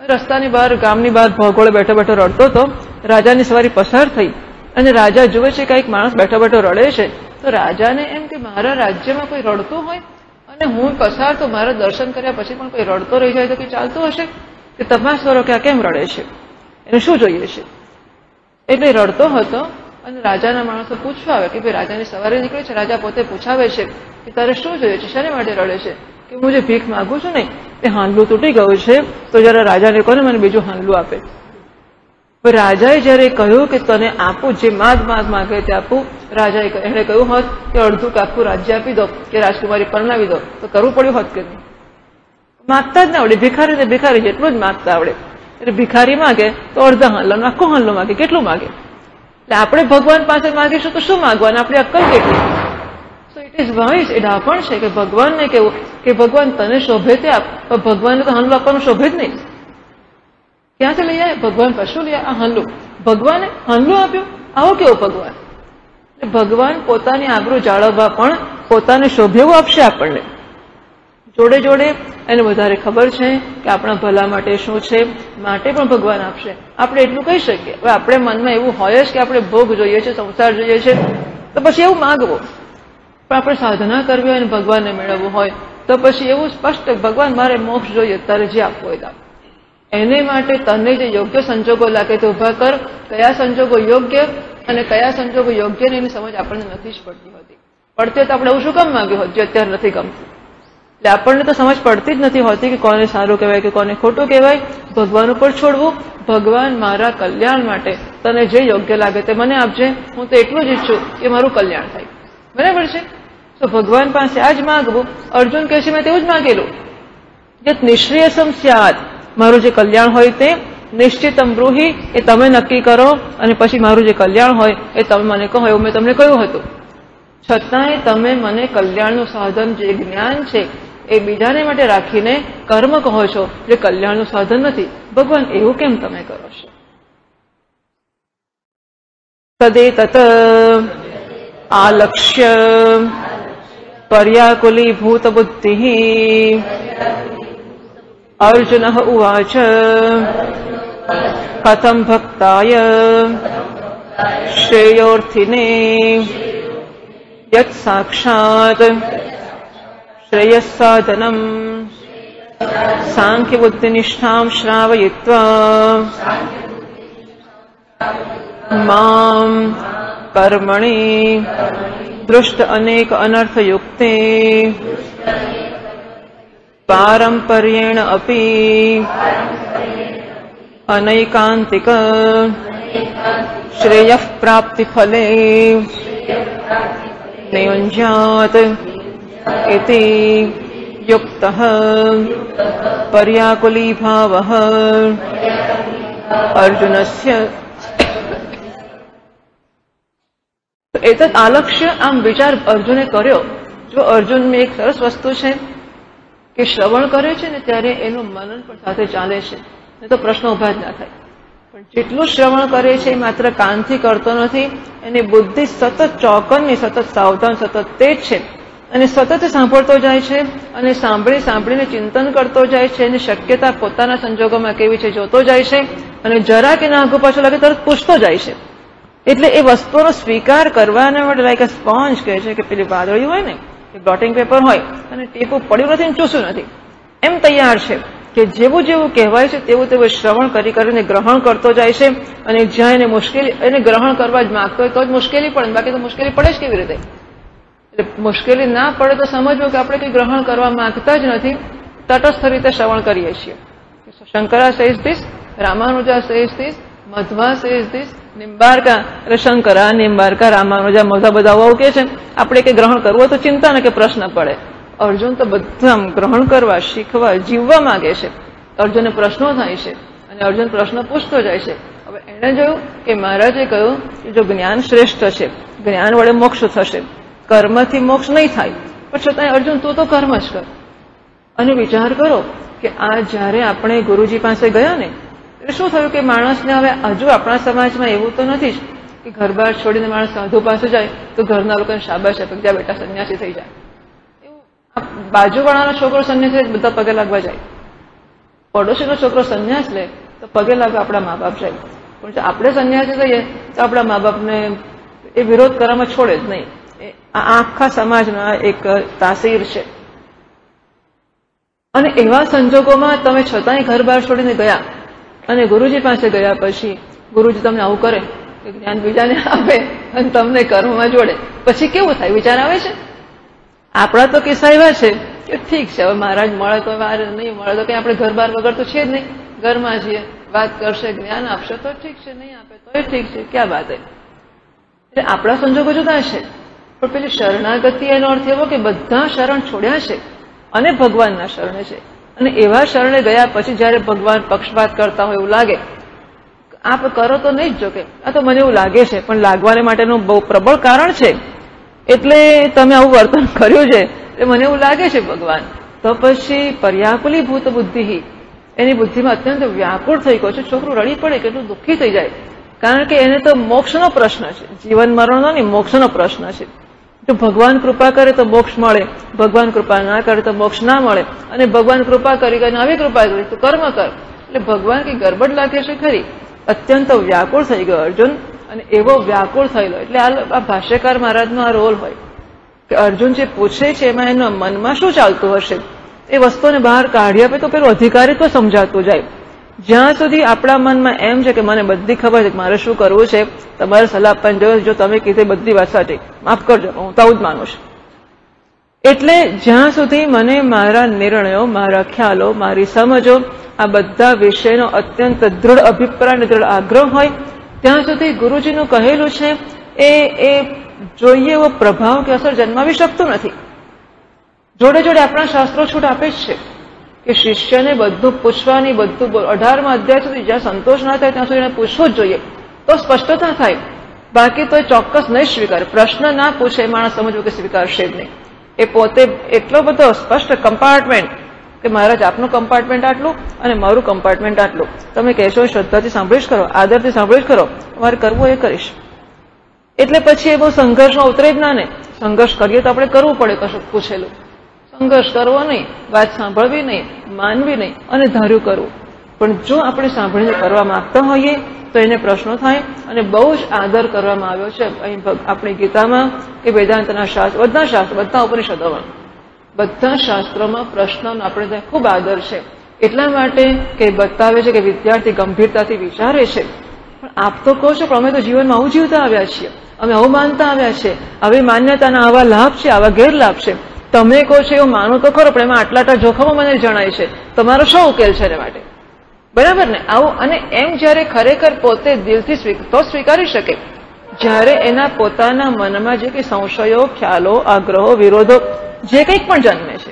રસ્તાની બહાર ગામની બહાર ભગોળે બેઠો બેઠો રડતો હતો. રાજાની સવારી પસાર થઈ અને રાજા જુએ છે કે એક માણસ બેઠો બેઠો રડે છે. તો રાજાને એમ કે મારા રાજ્યમાં કોઈ રડતું હોય અને હું પસાર તો મારા દર્શન કર્યા પછી પણ કોઈ રડતો રહી જાય તો કે ચાલતું હશે કે તપાસ કરો કે આ કેમ રડે છે, એને શું જોઈએ છે. એટલે રડતો હતો અને રાજાના માણસો પૂછવા આવે કે ભાઈ રાજાની સવારી નીકળે છે. રાજા પોતે પૂછાવે છે કે તારે શું જોઈએ છે, શાને માટે રડે છે. કે હું જે ભીખ માગું છું ને એ હાંડલું તૂટી ગયું છે તો જરા રાજાને કહો ને મને બીજું હાંડલું આપે. રાજાએ જયારે કહ્યું કે તને આપું જે માગે તે આપું, રાજાએ એને કહ્યું હોત કે અડધું કે આખું રાજ્ય આપી દો કે રાજકુમારી પરણાવી દો તો કરવું પડ્યું હોત કે નહીં. માગતા જ ના આવડે. ભિખારી ને ભિખારી જેટલું જ માગતા આવડે. એટલે ભિખારી માગે તો અડધા હાંડલાનો આખો હાંડલો માગે, કેટલું માગે. એટલે આપણે ભગવાન પાસે માગીશું તો શું માગવાનું, આપણી અક્કલ કેટલી. સો ઇટ ઇઝ વાઇઝ, એ ડાપણ છે કે ભગવાનને કેવું કે ભગવાન તને શોભે તે આપ, પણ ભગવાનને તો હાંડલો આપવાનું શોભે જ નહીં. ક્યાંથી લઈ આવે ભગવાન? કશું લઈ આ હાંડલું ભગવાને હાંડલું આપ્યું, આવો કેવો ભગવાન. ભગવાન પોતાની આબરૂ જાળવવા પણ પોતાને શોભેવું આપશે આપણને. જોડે જોડે એને વધારે ખબર છે કે આપણા ભલા માટે શું છે, માટે પણ ભગવાન આપશે. આપણે એટલું કહી શકીએ. હવે આપણે મનમાં એવું હોય જ કે આપણે ભોગ જોઈએ છે, સંસાર જોઈએ છે, તો પછી એવું માગવું. પણ આપણે સાધના કરવી હોય અને ભગવાનને મેળવવું હોય તો પછી એવું સ્પષ્ટ ભગવાન મારે મોક્ષ જોઈએ, તારે જે આપવું હોય તો એને માટે તને જે યોગ્ય સંજોગો લાગે તે ઉભા કર. કયા સંજોગો યોગ્ય અને કયા સંજોગો યોગ્ય ને એની સમજ આપણને નથી જ પડતી હોતી. પડતી તો આપણે એવું શું કામ માંગ્યું હોત જે અત્યારે નથી ગમતું. એટલે આપણને તો સમજ પડતી જ નથી હોતી કે કોને સારું કહેવાય કે કોને ખોટું કહેવાય. ભગવાન ઉપર છોડવું. ભગવાન મારા કલ્યાણ માટે તને જે યોગ્ય લાગે તે મને આપજે. હું તો એટલું જ ઈચ્છું કે મારું કલ્યાણ થાય. બરાબર છે. તો ભગવાન પાસે આ જ માગવું. અર્જુન કહે છે મેં તેવું જ માગેલું. યત નિશ્રેયસમ સ્યાત, મારું જે કલ્યાણ હોય તે નિશ્ચિતમ બ્રૂહી, એ તમે નક્કી કરો અને પછી મારું જે કલ્યાણ હોય એ તમે મને કહો. એવું મેં તમને કહ્યું હતું. છતાંય તમે મને કલ્યાણનું સાધન જે જ્ઞાન છે એ બીજાને માટે રાખીને કર્મ કહો છો જે કલ્યાણનું સાધન નથી. ભગવાન એવું કેમ તમે કરો છો? તદેતત આલક્ષ્ય પર્યાકુલીભૂત બુદ્ધિ અર્જુન ઉવાચ કથમ ભક્તાય શ્રેયોર્થિને યત સાક્ષાત શ્રેયસ્સાધનમ સાંખ્ય બુદ્ધિનિષ્ઠાં શ્રાવયિત્વા મામ કર્મણિ દૃષ્ટ અનેક અનર્થયુક્તે પારંપર્યેણ અપી અનૈકાંતિક શ્રેયઃ પ્રાપ્તિ ફલે નિયુંજ્યાત ઇતિ યુક્તઃ પર્યાકુલી ભાવઃ અર્જુનસ્ય. એતત આલક્ષ્ય, આમ વિચાર અર્જુને કર્યો. જો અર્જુનમાં એક સરસ વસ્તુ છે કે શ્રવણ કરે છે ને ત્યારે એનું મનન પણ સાથે ચાલે છે, નહીં તો પ્રશ્નો ઉભા જ ના થાય. પણ જેટલું શ્રવણ કરે છે એ માત્ર કાનથી કરતો નથી, એની બુદ્ધિ સતત ચોકનની, સતત સાવધાન, સતત તેજ છે અને સતત સાંભળતો જાય છે અને સાંભળીને ચિંતન કરતો જાય છે. એની શક્યતા પોતાના સંજોગોમાં કેવી છે જોતો જાય છે અને જરા કે ના આગળ પાછળ લાગે તરત પૂછતો જાય છે. એટલે એ વસ્તુનો સ્વીકાર કરવાના માટે લાઈક અ સ્પોન્જ કહે છે કે પેલી વાદળિયું હોય ને એ બ્લોટિંગ પેપર હોય અને ટીપું પડ્યું નથી ને ચૂસ્યું નથી, એમ તૈયાર છે કે જેવું જેવું કહેવાય છે તેવું તેવું શ્રવણ કરીને ગ્રહણ કરતો જાય છે. અને જ્યાં એને મુશ્કેલી, એને ગ્રહણ કરવા જ માંગતો હોય તો જ મુશ્કેલી પડે, બાકી તો મુશ્કેલી પડે જ કેવી રીતે. એટલે મુશ્કેલી ના પડે તો સમજવું કે આપણે કંઈ ગ્રહણ કરવા માંગતા જ નથી, તટસ્થ રીતે શ્રવણ કરીએ છીએ. Shankara says this, Ramanuja says this, Madhva says this, Nimbarka એટલે શંકરા, નિમ્બાર્કા, રામાનુજા, મધા બધા આવું કે છે. આપણે કે ગ્રહણ કરવું હોય તો ચિંતા ને કે પ્રશ્ન પડે. અર્જુન તો બધા ગ્રહણ કરવા, શીખવા, જીવવા માંગે છે. અર્જુનને પ્રશ્નો થાય છે અને અર્જુન પ્રશ્ન પૂછતો જાય છે. હવે એણે જોયું કે મહારાજે કહ્યું કે જો જ્ઞાન શ્રેષ્ઠ છે, જ્ઞાન વડે મોક્ષ થશે, કર્મથી મોક્ષ નહીં થાય, પણ છતાંય અર્જુન તું તો કર્મ જ કર. અને વિચાર કરો કે આ જ્યારે આપણે ગુરુજી પાસે ગયા ને એટલે શું થયું કે માણસને હવે હજુ આપણા સમાજમાં એવું તો નથી જ કે ઘર બહાર છોડીને માણસ સાધુ પાસે જાય તો ઘરના લોકોને શાબાશ આપે જા બેટા સંન્યાસી થઈ જાય. એવું બાજુવાળાનો છોકરો સંન્યાસી બધા પગે લાગવા જાય. પડોશીનો છોકરો સંન્યાસ લે તો પગે લાગે આપણા મા બાપ જાય, પણ જો આપણે સંન્યાસી થઈએ તો આપણા મા બાપને એ વિરોધ કરવામાં છોડે જ નહીં. આ આખા સમાજના એક તાસીર છે. અને એવા સંજોગોમાં તમે છતાંય ઘર બહાર છોડીને ગયા અને ગુરુજી પાસે ગયા પછી ગુરુજી તમને આવું કરે કે જ્ઞાન બીજાને આપે અને તમને કર્મમાં જોડે, પછી કેવું થાય? વિચાર આવે છે? આપણા તો કિસ્સા એવા છે કે ઠીક છે, હવે મહારાજ મળે તો વાર, નહીં મળે તો કઈ આપણે ઘર બહાર વગર તો છે જ નહીં, ઘરમાં છીએ, વાત કરશે, જ્ઞાન આપશે તો ઠીક છે, નહીં આપે તો ઠીક છે, ક્યાં વાત? એટલે આપણા સંજોગો જુદા છે. પણ પેલી શરણાગતિ એનો અર્થ એવો કે બધા શરણ છોડ્યા છે અને ભગવાનના શરણે છે. અને એવા શરણે ગયા પછી જયારે ભગવાન પક્ષપાત કરતા હોય એવું લાગે, આપ કરો તો નહીં જ, જો કે આ તો મને એવું લાગે છે, પણ લાગવાને માટેનું બહુ પ્રબળ કારણ છે, એટલે તમે આવું વર્તન કર્યું છે એ મને એવું લાગે છે ભગવાન, તો પછી પર્યાકુલીભૂત બુદ્ધિ, એની બુદ્ધિમાં અત્યંત વ્યાકુળ થઈ ગયો છે. છોકરું રડી પડે કેટલું દુઃખી થઈ જાય, કારણ કે એને તો મોક્ષનો પ્રશ્ન છે, જીવન મરણનો નહીં, મોક્ષનો પ્રશ્ન છે. જો ભગવાન કૃપા કરે તો મોક્ષ મળે, ભગવાન કૃપા ના કરે તો મોક્ષ ના મળે, અને ભગવાન કૃપા કરી કે આવી કૃપા કરી તો કર્મ કર. એટલે ભગવાન કઈ ગરબડ લાગે છે ખરી? અત્યંત વ્યાકુળ થઈ ગયો અર્જુન, અને એવો વ્યાકુળ થયેલો. એટલે આ ભાષ્યકાર મહારાજનો આ રોલ હોય કે અર્જુન જે પૂછે છે એમાં એના મનમાં શું ચાલતું હશે એ વસ્તુને બહાર કાઢી આપે તો પેલું અધિકારીત્વ સમજાતું જાય. જ્યાં સુધી આપણા મનમાં એમ છે કે મને બધી ખબર છે મારે શું કરવું છે, તમારે સલાહ આપવાની જરૂર, જો તમે કીધી બધી વાત સાચી, માફ કરજો, હું તો આવું જ માનું છું. એટલે જ્યાં સુધી મને મારા નિર્ણયો, મારા ખ્યાલો, મારી સમજો, આ બધા વિષયનો અત્યંત દૃઢ અભિપ્રાય અને દૃઢ આગ્રહ હોય, ત્યાં સુધી ગુરુજીનું કહેલું છે એ જોઈએ એવો પ્રભાવ કે અસર જન્માવી શકતું નથી. જોડે જોડે આપણા શાસ્ત્રો છૂટ આપે જ છે કે શિષ્યને બધું પૂછવાની, બધું 18મા અધ્યાય સુધી જ્યાં સંતોષ ના થાય ત્યાં સુધી એને પૂછવું જ જોઈએ, તો સ્પષ્ટતા થાય. બાકી તો એ ચોક્કસ નહીં સ્વીકારે. પ્રશ્ન ના પૂછે એ માણસ સમજવું કે સ્વીકારશે જ નહીં. એ પોતે એટલો બધો સ્પષ્ટ કમ્પાર્ટમેન્ટ કે મહારાજ આપનું કમ્પાર્ટમેન્ટ આટલું અને મારું કમ્પાર્ટમેન્ટ આટલું, તમે કહેશો શ્રદ્ધાથી સાંભળીશ કરો, આદરથી સાંભળીશ કરો, તમારે કરવું એ કરીશ. એટલે પછી એ બહુ સંઘર્ષમાં ઉતરે જ ના ને. સંઘર્ષ કરીએ તો આપણે કરવું પડે કશું પૂછેલું. સંઘર્ષ કરવો નહીં, વાત સાંભળવી નહીં, માનવી નહીં અને ધાર્યું કરવું. પણ જો આપણે સાંભળીને કરવા માંગતા હોઈએ તો એને પ્રશ્નો થાય, અને બહુ જ આદર કરવામાં આવ્યો છે અહીં આપણી ગીતામાં કે વેદાંતના શાસ્ત્ર, બધા ઉપનિષદોમાં, બધા શાસ્ત્રોમાં પ્રશ્નોનો આપણે ત્યાં ખૂબ આદર છે. એટલા માટે કે બતાવે છે કે વિદ્યાર્થી ગંભીરતાથી વિચારે છે. પણ આપ તો કહો છો પણ અમે તો જીવનમાં આવું જીવતા આવ્યા છીએ, અમે આવું માનતા આવ્યા છે, આવી માન્યતાના આવા લાભ છે, આવા ગેરલાભ છે. તમે કહો છો એવું માનો તો ખરો, પણ એમાં આટલા જોખમો મને જણાય છે, તમારો શું ઉકેલ છે એના માટે? બરાબર ને? આવું. અને એમ જયારે ખરેખર પોતે દિલથી તો સ્વીકારી શકે, જયારે એના પોતાના મનમાં જે કંઈ સંશયો, ખ્યાલો, આગ્રહો, વિરોધો જે કંઈક પણ જન્મે છે,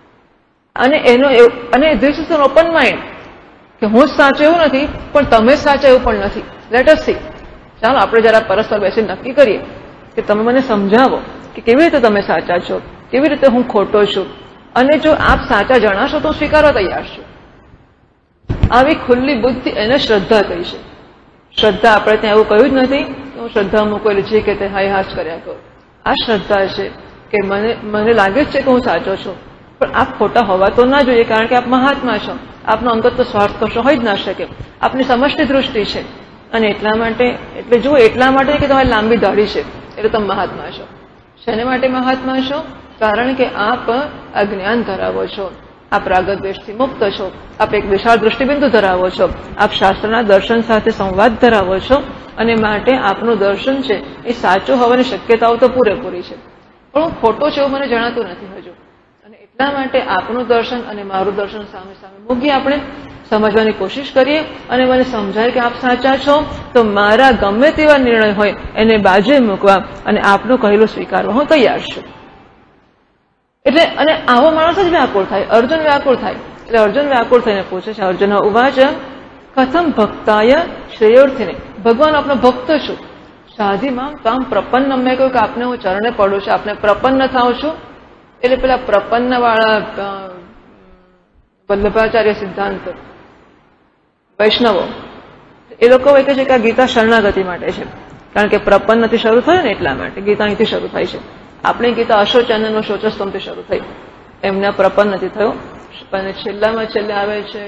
અને this is an open mind કે હું જ સાચું એવું નથી પણ તમે સાચા એવું પણ નથી. Let us see. ચાલો આપણે જરા પરસ્પર બેસીને નક્કી કરીએ કે તમે મને સમજાવો કે કેવી રીતે તમે સાચા છો, કેવી રીતે હું ખોટો છું, અને જો આપ સાચા જણાશો તો સ્વીકારવા તૈયાર છું. આવી ખુલ્લી બુદ્ધિ એને શ્રદ્ધા કહી છે. શ્રદ્ધા આપણે ત્યાં એવું કહ્યું જ નથી કે હું શ્રદ્ધા મૂકેલી છે કે તે હાય હાશ કર્યા કરું. આ શ્રદ્ધા છે કે મને લાગે જ છે કે હું સાચો છું, પણ આપ ખોટા હોવા તો ના જોઈએ, કારણ કે આપ મહાત્મા છો, આપનો અંગત તો સ્વાર્થ કશો હોઈ જ ના શકે, આપની સમષ્ટિ દૃષ્ટિ છે. અને એટલા માટે, એટલે જુઓ, એટલા માટે કે તમારી લાંબી દાઢી છે એટલે તમે મહાત્મા છો. શેને માટે મહાત્મા છો? કારણ કે આપ આ જ્ઞાન ધરાવો છો, આપ રાગદ્વેષથી મુક્ત છો, આપ એક વિશાળ દૃષ્ટિબિંદુ ધરાવો છો, આપ શાસ્ત્રના દર્શન સાથે સંવાદ ધરાવો છો, અને માટે આપનું દર્શન છે એ સાચું હોવાની શક્યતાઓ તો પૂરેપૂરી છે, પણ હું ખોટો છે એવું મને જણાતું નથી હજુ. અને એટલા માટે આપનું દર્શન અને મારું દર્શન સામે સામે મૂકી આપણે સમજવાની કોશિશ કરીએ, અને મને સમજાય કે આપ સાચા છો તો મારા ગમે તેવા નિર્ણય હોય એને બાજુએ મૂકવા અને આપનું કહેલું સ્વીકારવા હું તૈયાર છું. એટલે અને આવો માણસ જ વ્યાકુળ થાય. અર્જુન વ્યાકુળ થાય. એટલે અર્જુન વ્યાકુળ થઈને પૂછે છે, અર્જુન ઉવાચ કથમ ભક્તાય શ્રેયોર્થિને, ભગવાન આપનો ભક્ત છું, સાધી મામ તામ પ્રપન્ન, મેં કહ્યું કે આપને હું ચરણે પડું છું, આપને પ્રપન્ન થાઉં છું. એટલે પેલા પ્રપન્ન વાળા વલ્લભાચાર્ય સિદ્ધાંત વૈષ્ણવો એ લોકો કહે છે કે આ ગીતા શરણાગતિ માટે છે, કારણ કે પ્રપન્નથી શરૂ થયું ને એટલા માટે ગીતા અહીંથી શરૂ થાય છે. આપણી ગીતા અશોચાનંદનો શોચસ્તંભથી શરૂ થઈ, એમને પ્રપન્નથી થયું. અને છેલ્લામાં છેલ્લે આવે છે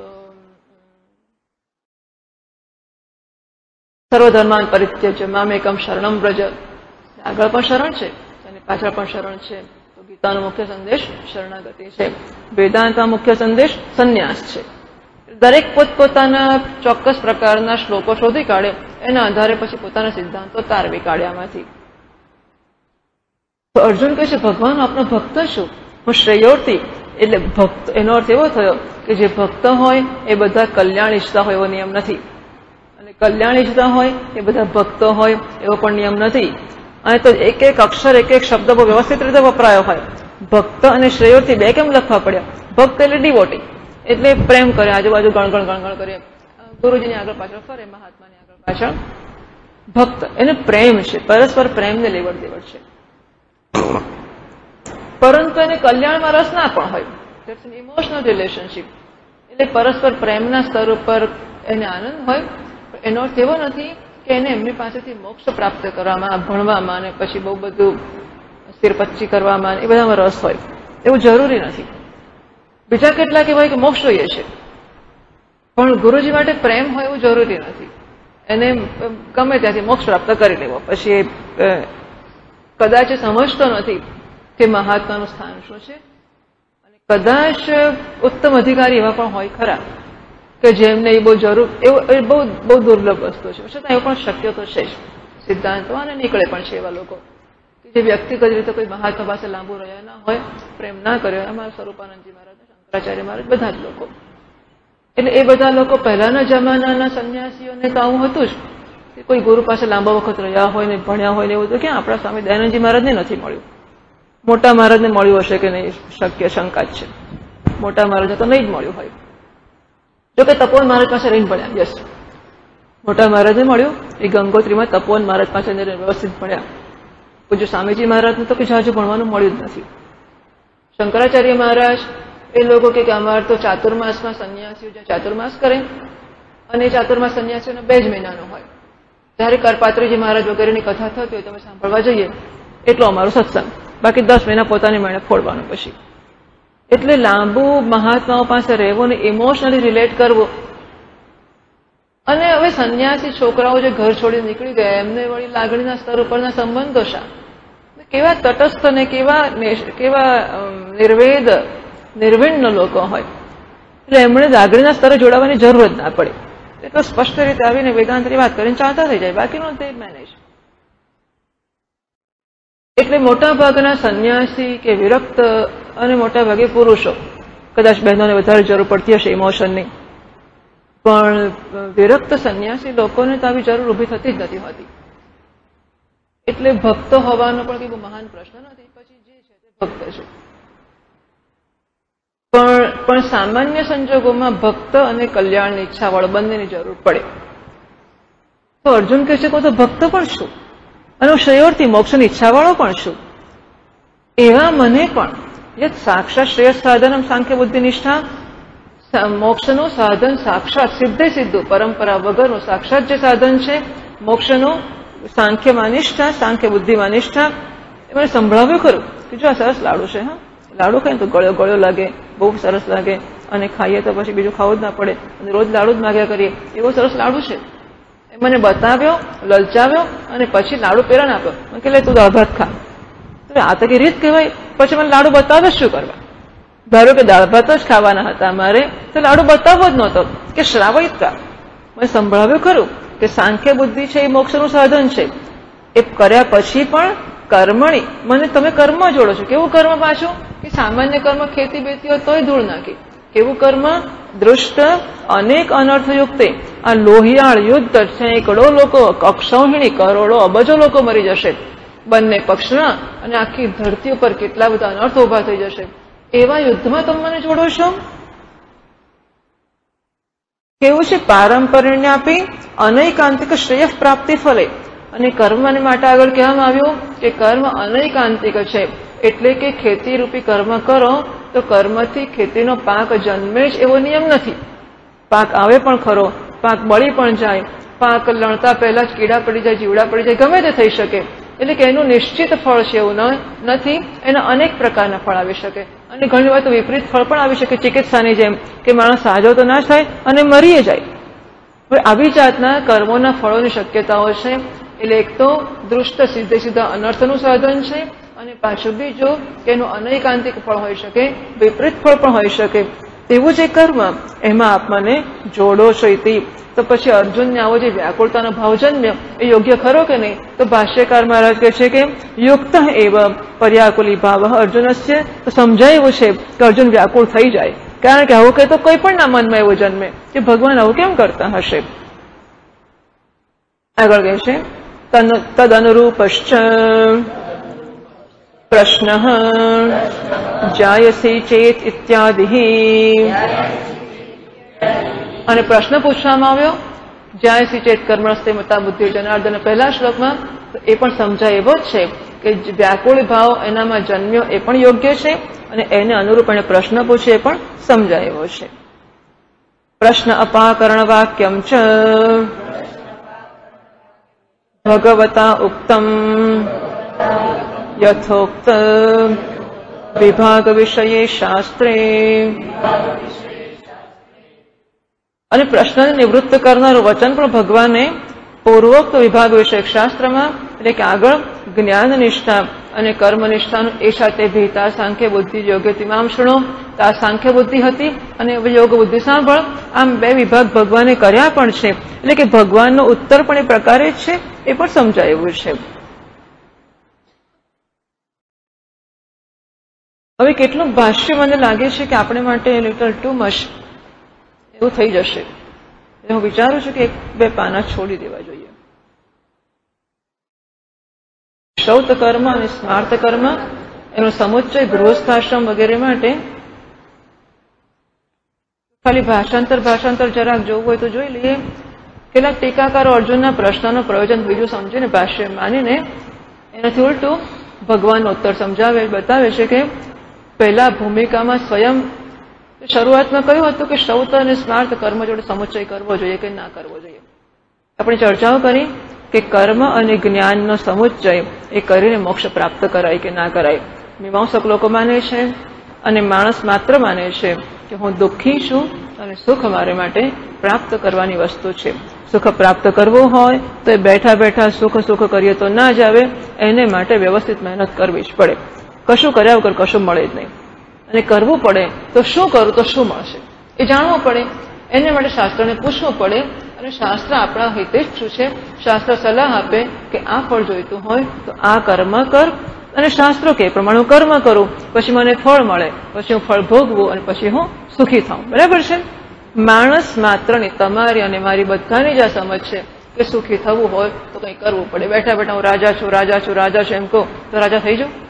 સર્વધર્માન પરિત્યજ્ય મામેકમ શરણમ વ્રજ. આગળ પણ શરણ છે અને પાછળ પણ શરણ છે. તો ગીતાનો મુખ્ય સંદેશ શરણાગતિ છે. વેદાંતનો મુખ્ય સંદેશ સંન્યાસ છે. દરેક પોતપોતાના ચોક્કસ પ્રકારના શ્લોકો શોધી કાઢે, એના આધારે પછી પોતાના સિદ્ધાંતો તારવી કાઢે આમાંથી. તો અર્જુન કહે છે ભગવાન આપનો ભક્ત છું, હું શ્રેયોર્થી. એટલે ભક્ત એનો અર્થ એવો થયો કે જે ભક્ત હોય એ બધા કલ્યાણ ઈચ્છતા હોય એવો નિયમ નથી, અને કલ્યાણ ઈચ્છતા હોય એ બધા ભક્તો હોય એવો પણ નિયમ નથી. અને તો એક એક અક્ષર એક એક શબ્દ બહુ વ્યવસ્થિત રીતે વપરાયો હોય. ભક્ત અને શ્રેયોર્થી બે કેમ લખવા પડ્યા? ભક્ત એટલે ડિવોટી, એટલે પ્રેમ કરે, આજુબાજુ ગણગણ ગણગણ કરે, ગુરુજીની આગળ પાછળ ફરે, મહાત્માની આગળ પાછળ. ભક્ત એને પ્રેમ છે, પરસ્પર પ્રેમને લેવડ દેવડ છે. પરંતુ એને કલ્યાણમાં રસ ના પણ હોય. It's an emotional relationship. એટલે પરસ્પર પ્રેમના સ્તર ઉપર એને આનંદ હોય. એનો અર્થ એવો નથી કે એને એમની પાસેથી મોક્ષ પ્રાપ્ત કરવામાં, ભણવામાં અને પછી બહુ બધું સિરપચ્છી કરવામાં એ બધામાં રસ હોય, એવું જરૂરી નથી. બીજા કેટલાક એવા કે મોક્ષ જોઈએ છે, પણ ગુરુજી માટે પ્રેમ હોય એવું જરૂરી નથી. એને ગમે ત્યાંથી મોક્ષ પ્રાપ્ત કરી લેવો. પછી કદાચ સમજતો નથી કે મહાત્માનું સ્થાન શું છે, અને કદાચ ઉત્તમ અધિકારી એવા પણ હોય ખરા કે જેમને એ બહુ જરૂર, એવું એ બહુ દુર્લભ વસ્તુ છે. છતાં એવું પણ શક્ય તો છે જ. સિદ્ધાંતો અને નીકળે પણ છે એવા લોકો કે જે વ્યક્તિગત રીતે કોઈ મહાત્મા પાસે લાંબુ રહ્યા ના હોય, પ્રેમ ના કર્યો. અમારા સ્વરૂપાનંદજી મહારાજ, શંકરાચાર્ય મહારાજ, બધા જ લોકો. એટલે એ બધા લોકો પહેલાના જમાનાના સંન્યાસીઓને તો આવું હતું જ કે કોઈ ગુરુ પાસે લાંબા વખત રહ્યા હોય ને ભણ્યા હોય ને એવું તો ક્યાં આપણા સ્વામી દયાનંદજી મહારાજને નથી મળ્યું. મોટા મહારાજને મળ્યું હશે કે નહીં, શક્ય શંકા જ છે. મોટા મહારાજને તો નહીં જ મળ્યું હોય. જોકે તપોવન મહારાજ પાસે રહીને ભણ્યા. યસ, મોટા મહારાજને મળ્યું એ ગંગોત્રીમાં તપોવન મહારાજ પાસે વ્યવસ્થિત ભણ્યા. પૂજ્ય સ્વામીજી મહારાજને તો કે જાજુ ભણવાનું મળ્યું જ નથી. શંકરાચાર્ય મહારાજ એ લોકો કે અમારે તો ચાતુર્માસમાં સંન્યાસીઓ જ્યાં ચાતુર્માસ કરે, અને એ ચાતુર્માસ સંન્યાસીઓને 2 જ મહિનાનો હોય. ત્યારે કરપાત્રીજી મહારાજ વગેરેની કથા થતી હોય તમે સાંભળવા જઈએ એટલો અમારો સત્સંગ. બાકી 10 મહિના પોતાની મેળે ફોડવાનું પછી. એટલે લાંબુ મહાત્માઓ પાસે રહેવું ને ઇમોશનલી રિલેટ કરવું. અને હવે સંન્યાસી છોકરાઓ જે ઘર છોડી નીકળી ગયા એમને વળી લાગણીના સ્તર ઉપરના સંબંધો શા? કેવા તટસ્થ ને કેવા નિર્વેદ નિર્વિણ્ણ લોકો હોય. એટલે એમણે લાગણીના સ્તરે જોડાવાની જરૂર જ ના પડે. એ તો સ્પષ્ટ રીતે આવીને વેદાંતની વાત કરીને ચાલતા થઈ જાય, બાકીનું તે મેનેજ. એટલે મોટા ભાગના સંન્યાસી કે વિરક્ત અને મોટા ભાગે પુરુષો, કદાચ બહેનોને વધારે જરૂર પડતી હશે ઇમોશનની, પણ વિરક્ત સંન્યાસી લોકોને તો આવી જરૂર ઊભી થતી જ નથી હોતી. એટલે ભક્ત હોવાનો પણ કંઈ બહુ મહાન પ્રશ્ન નથી. પછી જે છે તે ભક્ત છે. પણ સામાન્ય સંજોગોમાં ભક્ત અને કલ્યાણની ઈચ્છા વાળો બંનેની જરૂર પડે. તો અર્જુન કહે છે કે હું તો ભક્ત પણ છું અને હું શ્રેયોર્થી મોક્ષની ઈચ્છા વાળો પણ છું. એવા મને પણ યત સાક્ષાત શ્રેયસ સાધનમ સાંખ્ય બુદ્ધિ નિષ્ઠા, મોક્ષનું સાધન સાક્ષાત સિદ્ધે સીધું પરંપરા વગરનું સાક્ષાત જે સાધન છે મોક્ષનું, સાંખ્યમાં નિષ્ઠા, સાંખ્ય બુદ્ધિમાં નિષ્ઠા. એ મને સંભળાવ્યું ખરું કે જો આ સરસ લાડુ છે, હા લાડુ ખાય તો ગળ્યો ગળ્યો લાગે, બહુ સરસ લાગે, અને ખાઈએ તો પછી બીજું ખાવું જ ના પડે, અને રોજ લાડુ જ માગ્યા કરીએ, એવો સરસ લાડુ છે. એ મને બતાવ્યો, લલચાવ્યો અને પછી લાડુ પેરણ આપ્યો. મને કે લે તું દાળ ભાત ખા. આ તો કે રીત કહેવાય. પછી મને લાડુ બતાવે શું કરવા? ધારો કે દાળ ભાત જ ખાવાના હતા મારે, તો લાડુ બતાવવો જ નહોતો કે શ્રાવયિત કા. મને સંભળાવ્યું ખરું કે સાંખ્ય બુદ્ધિ છે એ મોક્ષનું સાધન છે. એ કર્યા પછી પણ કર્મણી મને તમે કર્મ જોડો છો. કેવું કર્મ પાછું? કે સામાન્ય કર્મ ખેતી બેતી હોય તોય ધૂળ નાખી. કેવું કર્મ? દૃષ્ટ અનેક અનર્થયુક્તે આ લોહિયાળ યુદ્ધ સેંકડો લોકો, અક્ષૌહિણી કરોડો અબજો લોકો મરી જશે બંને પક્ષના, અને આખી ધરતી ઉપર કેટલા બધા અનર્થો ઉભા થઈ જશે. એવા યુદ્ધમાં તમે મને જોડો છો? કેવું છે? પારંપર્ય આપી અનૈકાંતિક શ્રેય પ્રાપ્તિ ફલે. અને કર્મને માટે આગળ કહેવામાં આવ્યું કે કર્મ અનૈકાંતિક છે. એટલે કે ખેતી રૂપી કર્મ કરો તો કર્મથી ખેતીનો પાક જન્મે જ એવો નિયમ નથી. પાક આવે પણ ખરો, પાક બળી પણ જાય, પાક લણતા પહેલા જ કીડા પડી જાય, જીવડા પડી જાય, ગમે તે થઈ શકે. એટલે કે એનું નિશ્ચિત ફળ છે એવું નથી. એના અનેક પ્રકારના ફળ આવી શકે. અને ઘણી વાર તો વિપરીત ફળ પણ આવી શકે, ચિકિત્સાની જેમ કે માણસ સાજો તો ના થાય અને મરી જાય. હવે આવી જાતના કર્મોના ફળોની શક્યતાઓ છે. એટલે એક તો દૃષ્ટ સીધે સીધા અનર્થનું સાધન છે, અને પાછું બીજું કે એનું અનૈકાંતિક ફળ હોઈ શકે, વિપરીત ફળ પણ હોઈ શકે. તેવું જે કર્મ એમાં આપ મને જોડો છો ઇતિ. તો પછી અર્જુનને આવો જે વ્યાકુળતાનો ભાવ જન્મ્યો એ યોગ્ય ખરો કે નહીં? તો ભાષ્યકાર મહારાજ કહે છે કે યુક્ત એવ પર્યાકુલી ભાવ અર્જુનસ્ય. તો સમજાયું છે કે અર્જુન વ્યાકુળ થઈ જાય, કારણ કે આવું કહે તો કોઈ પણ ના મનમાં એવું જન્મે કે ભગવાન આવું કેમ કરતા હશે. આગળ કહે છે તદ અનુરૂપશ્ચ પ્રશ્ન જાયસી ચેત ઇત્યાદિ. અને પ્રશ્ન પૂછવામાં આવ્યો જાયસી ચેત કર્મણસ્તે મતા બુદ્ધિ જનાર્દન પહેલા શ્લોકમાં. તો એ પણ સમજાય એવો જ છે કે વ્યાકુળ ભાવ એનામાં જન્મ્યો એ પણ યોગ્ય છે, અને એને અનુરૂપ એને પ્રશ્ન પૂછે એ પણ સમજાય એવો છે. પ્રશ્ન અપાકરણ વાક્યમ ચ ભગવતા ઉક્તમ યથોક્ત વિભાગ વિષયે શાસ્ત્રે. અને પ્રશ્નને નિવૃત્ત કરનારું વચન પણ ભગવાને પૂર્વોક્ત વિભાગ વિષયક શાસ્ત્રમાં, એટલે કે આગળ જ્ઞાન નિષ્ઠા અને કર્મ નિષ્ઠાનું એ સાથે ભીતા સાંખ્ય બુદ્ધિ યોગ્યતિમામ શૃણો. તો આ સાંખ્ય બુદ્ધિ હતી અને યોગ બુદ્ધિ સાંભળ. આમ બે વિભાગ ભગવાને કર્યા પણ છે, એટલે કે ભગવાનનો ઉત્તર પણ એ પ્રકારે જ છે, એ પણ સમજાયું છે. હવે કેટલું ભાષ્ય મને લાગે છે કે આપણે માટે લિટલ ટુ મચ એવું થઈ જશે. હું વિચારું છું કે એક બે પાના છોડી દેવા જોઈએ. શ્રૌત કર્મ અને સ્માર્ત કર્મ એનો સમુચ્ચય ગૃહસ્થાશ્રમ વગેરે માટે ખાલી ભાષાંતર જરાક જોવું હોય તો જોઈ લઈએ. કેટલાક ટીકાકારો અર્જુનના પ્રશ્નનો પ્રયોજન બીજું સમજીને ભાષ્ય માનીને એનાથી ઉલટું ભગવાનનો ઉત્તર સમજાવે, બતાવે છે કે પહેલા ભૂમિકામાં સ્વયં શરૂઆતમાં કહ્યું હતું કે શ્રૌત અને સ્માર્ત કર્મ જોડે સમુચ્ચય કરવો જોઈએ કે ના કરવો જોઈએ. આપણે ચર્ચાઓ કરી કે કર્મ અને જ્ઞાનનો સમુચ્ચય એ કરીને મોક્ષ પ્રાપ્ત કરાય કે ના કરાય. મીમાંસક લોકો માને છે અને માણસ માત્ર માને છે કે હું દુઃખી છું અને સુખ મારે માટે પ્રાપ્ત કરવાની વસ્તુ છે. સુખ પ્રાપ્ત કરવું હોય તો એ બેઠા બેઠા સુખ કરીએ તો ના જ આવે, એને માટે વ્યવસ્થિત મહેનત કરવી જ પડે. કશું કર્યા વગર કશું મળે જ નહીં. અને કરવું પડે તો શું કરું તો શું મળશે એ જાણવું પડે. એને માટે શાસ્ત્રને પૂછવું પડે, અને શાસ્ત્ર આપણા હિતે જ શું છે, શાસ્ત્ર સલાહ આપે કે આ ફળ જોઈતું હોય તો આ કર્મ કર, અને શાસ્ત્રો કે પ્રમાણે કર્મ કરું, પછી મને ફળ મળે, પછી હું ફળ ભોગવું અને પછી હું સુખી થાઉં. બરાબર છે? માણસ માત્રની તમારી અને મારી બધાની જ આ સમજ છે કે સુખી થવું હોય તો કંઈ કરવું પડે. બેઠા બેઠા હું રાજા છું એમ કહું તો રાજા થઈ જાઉં?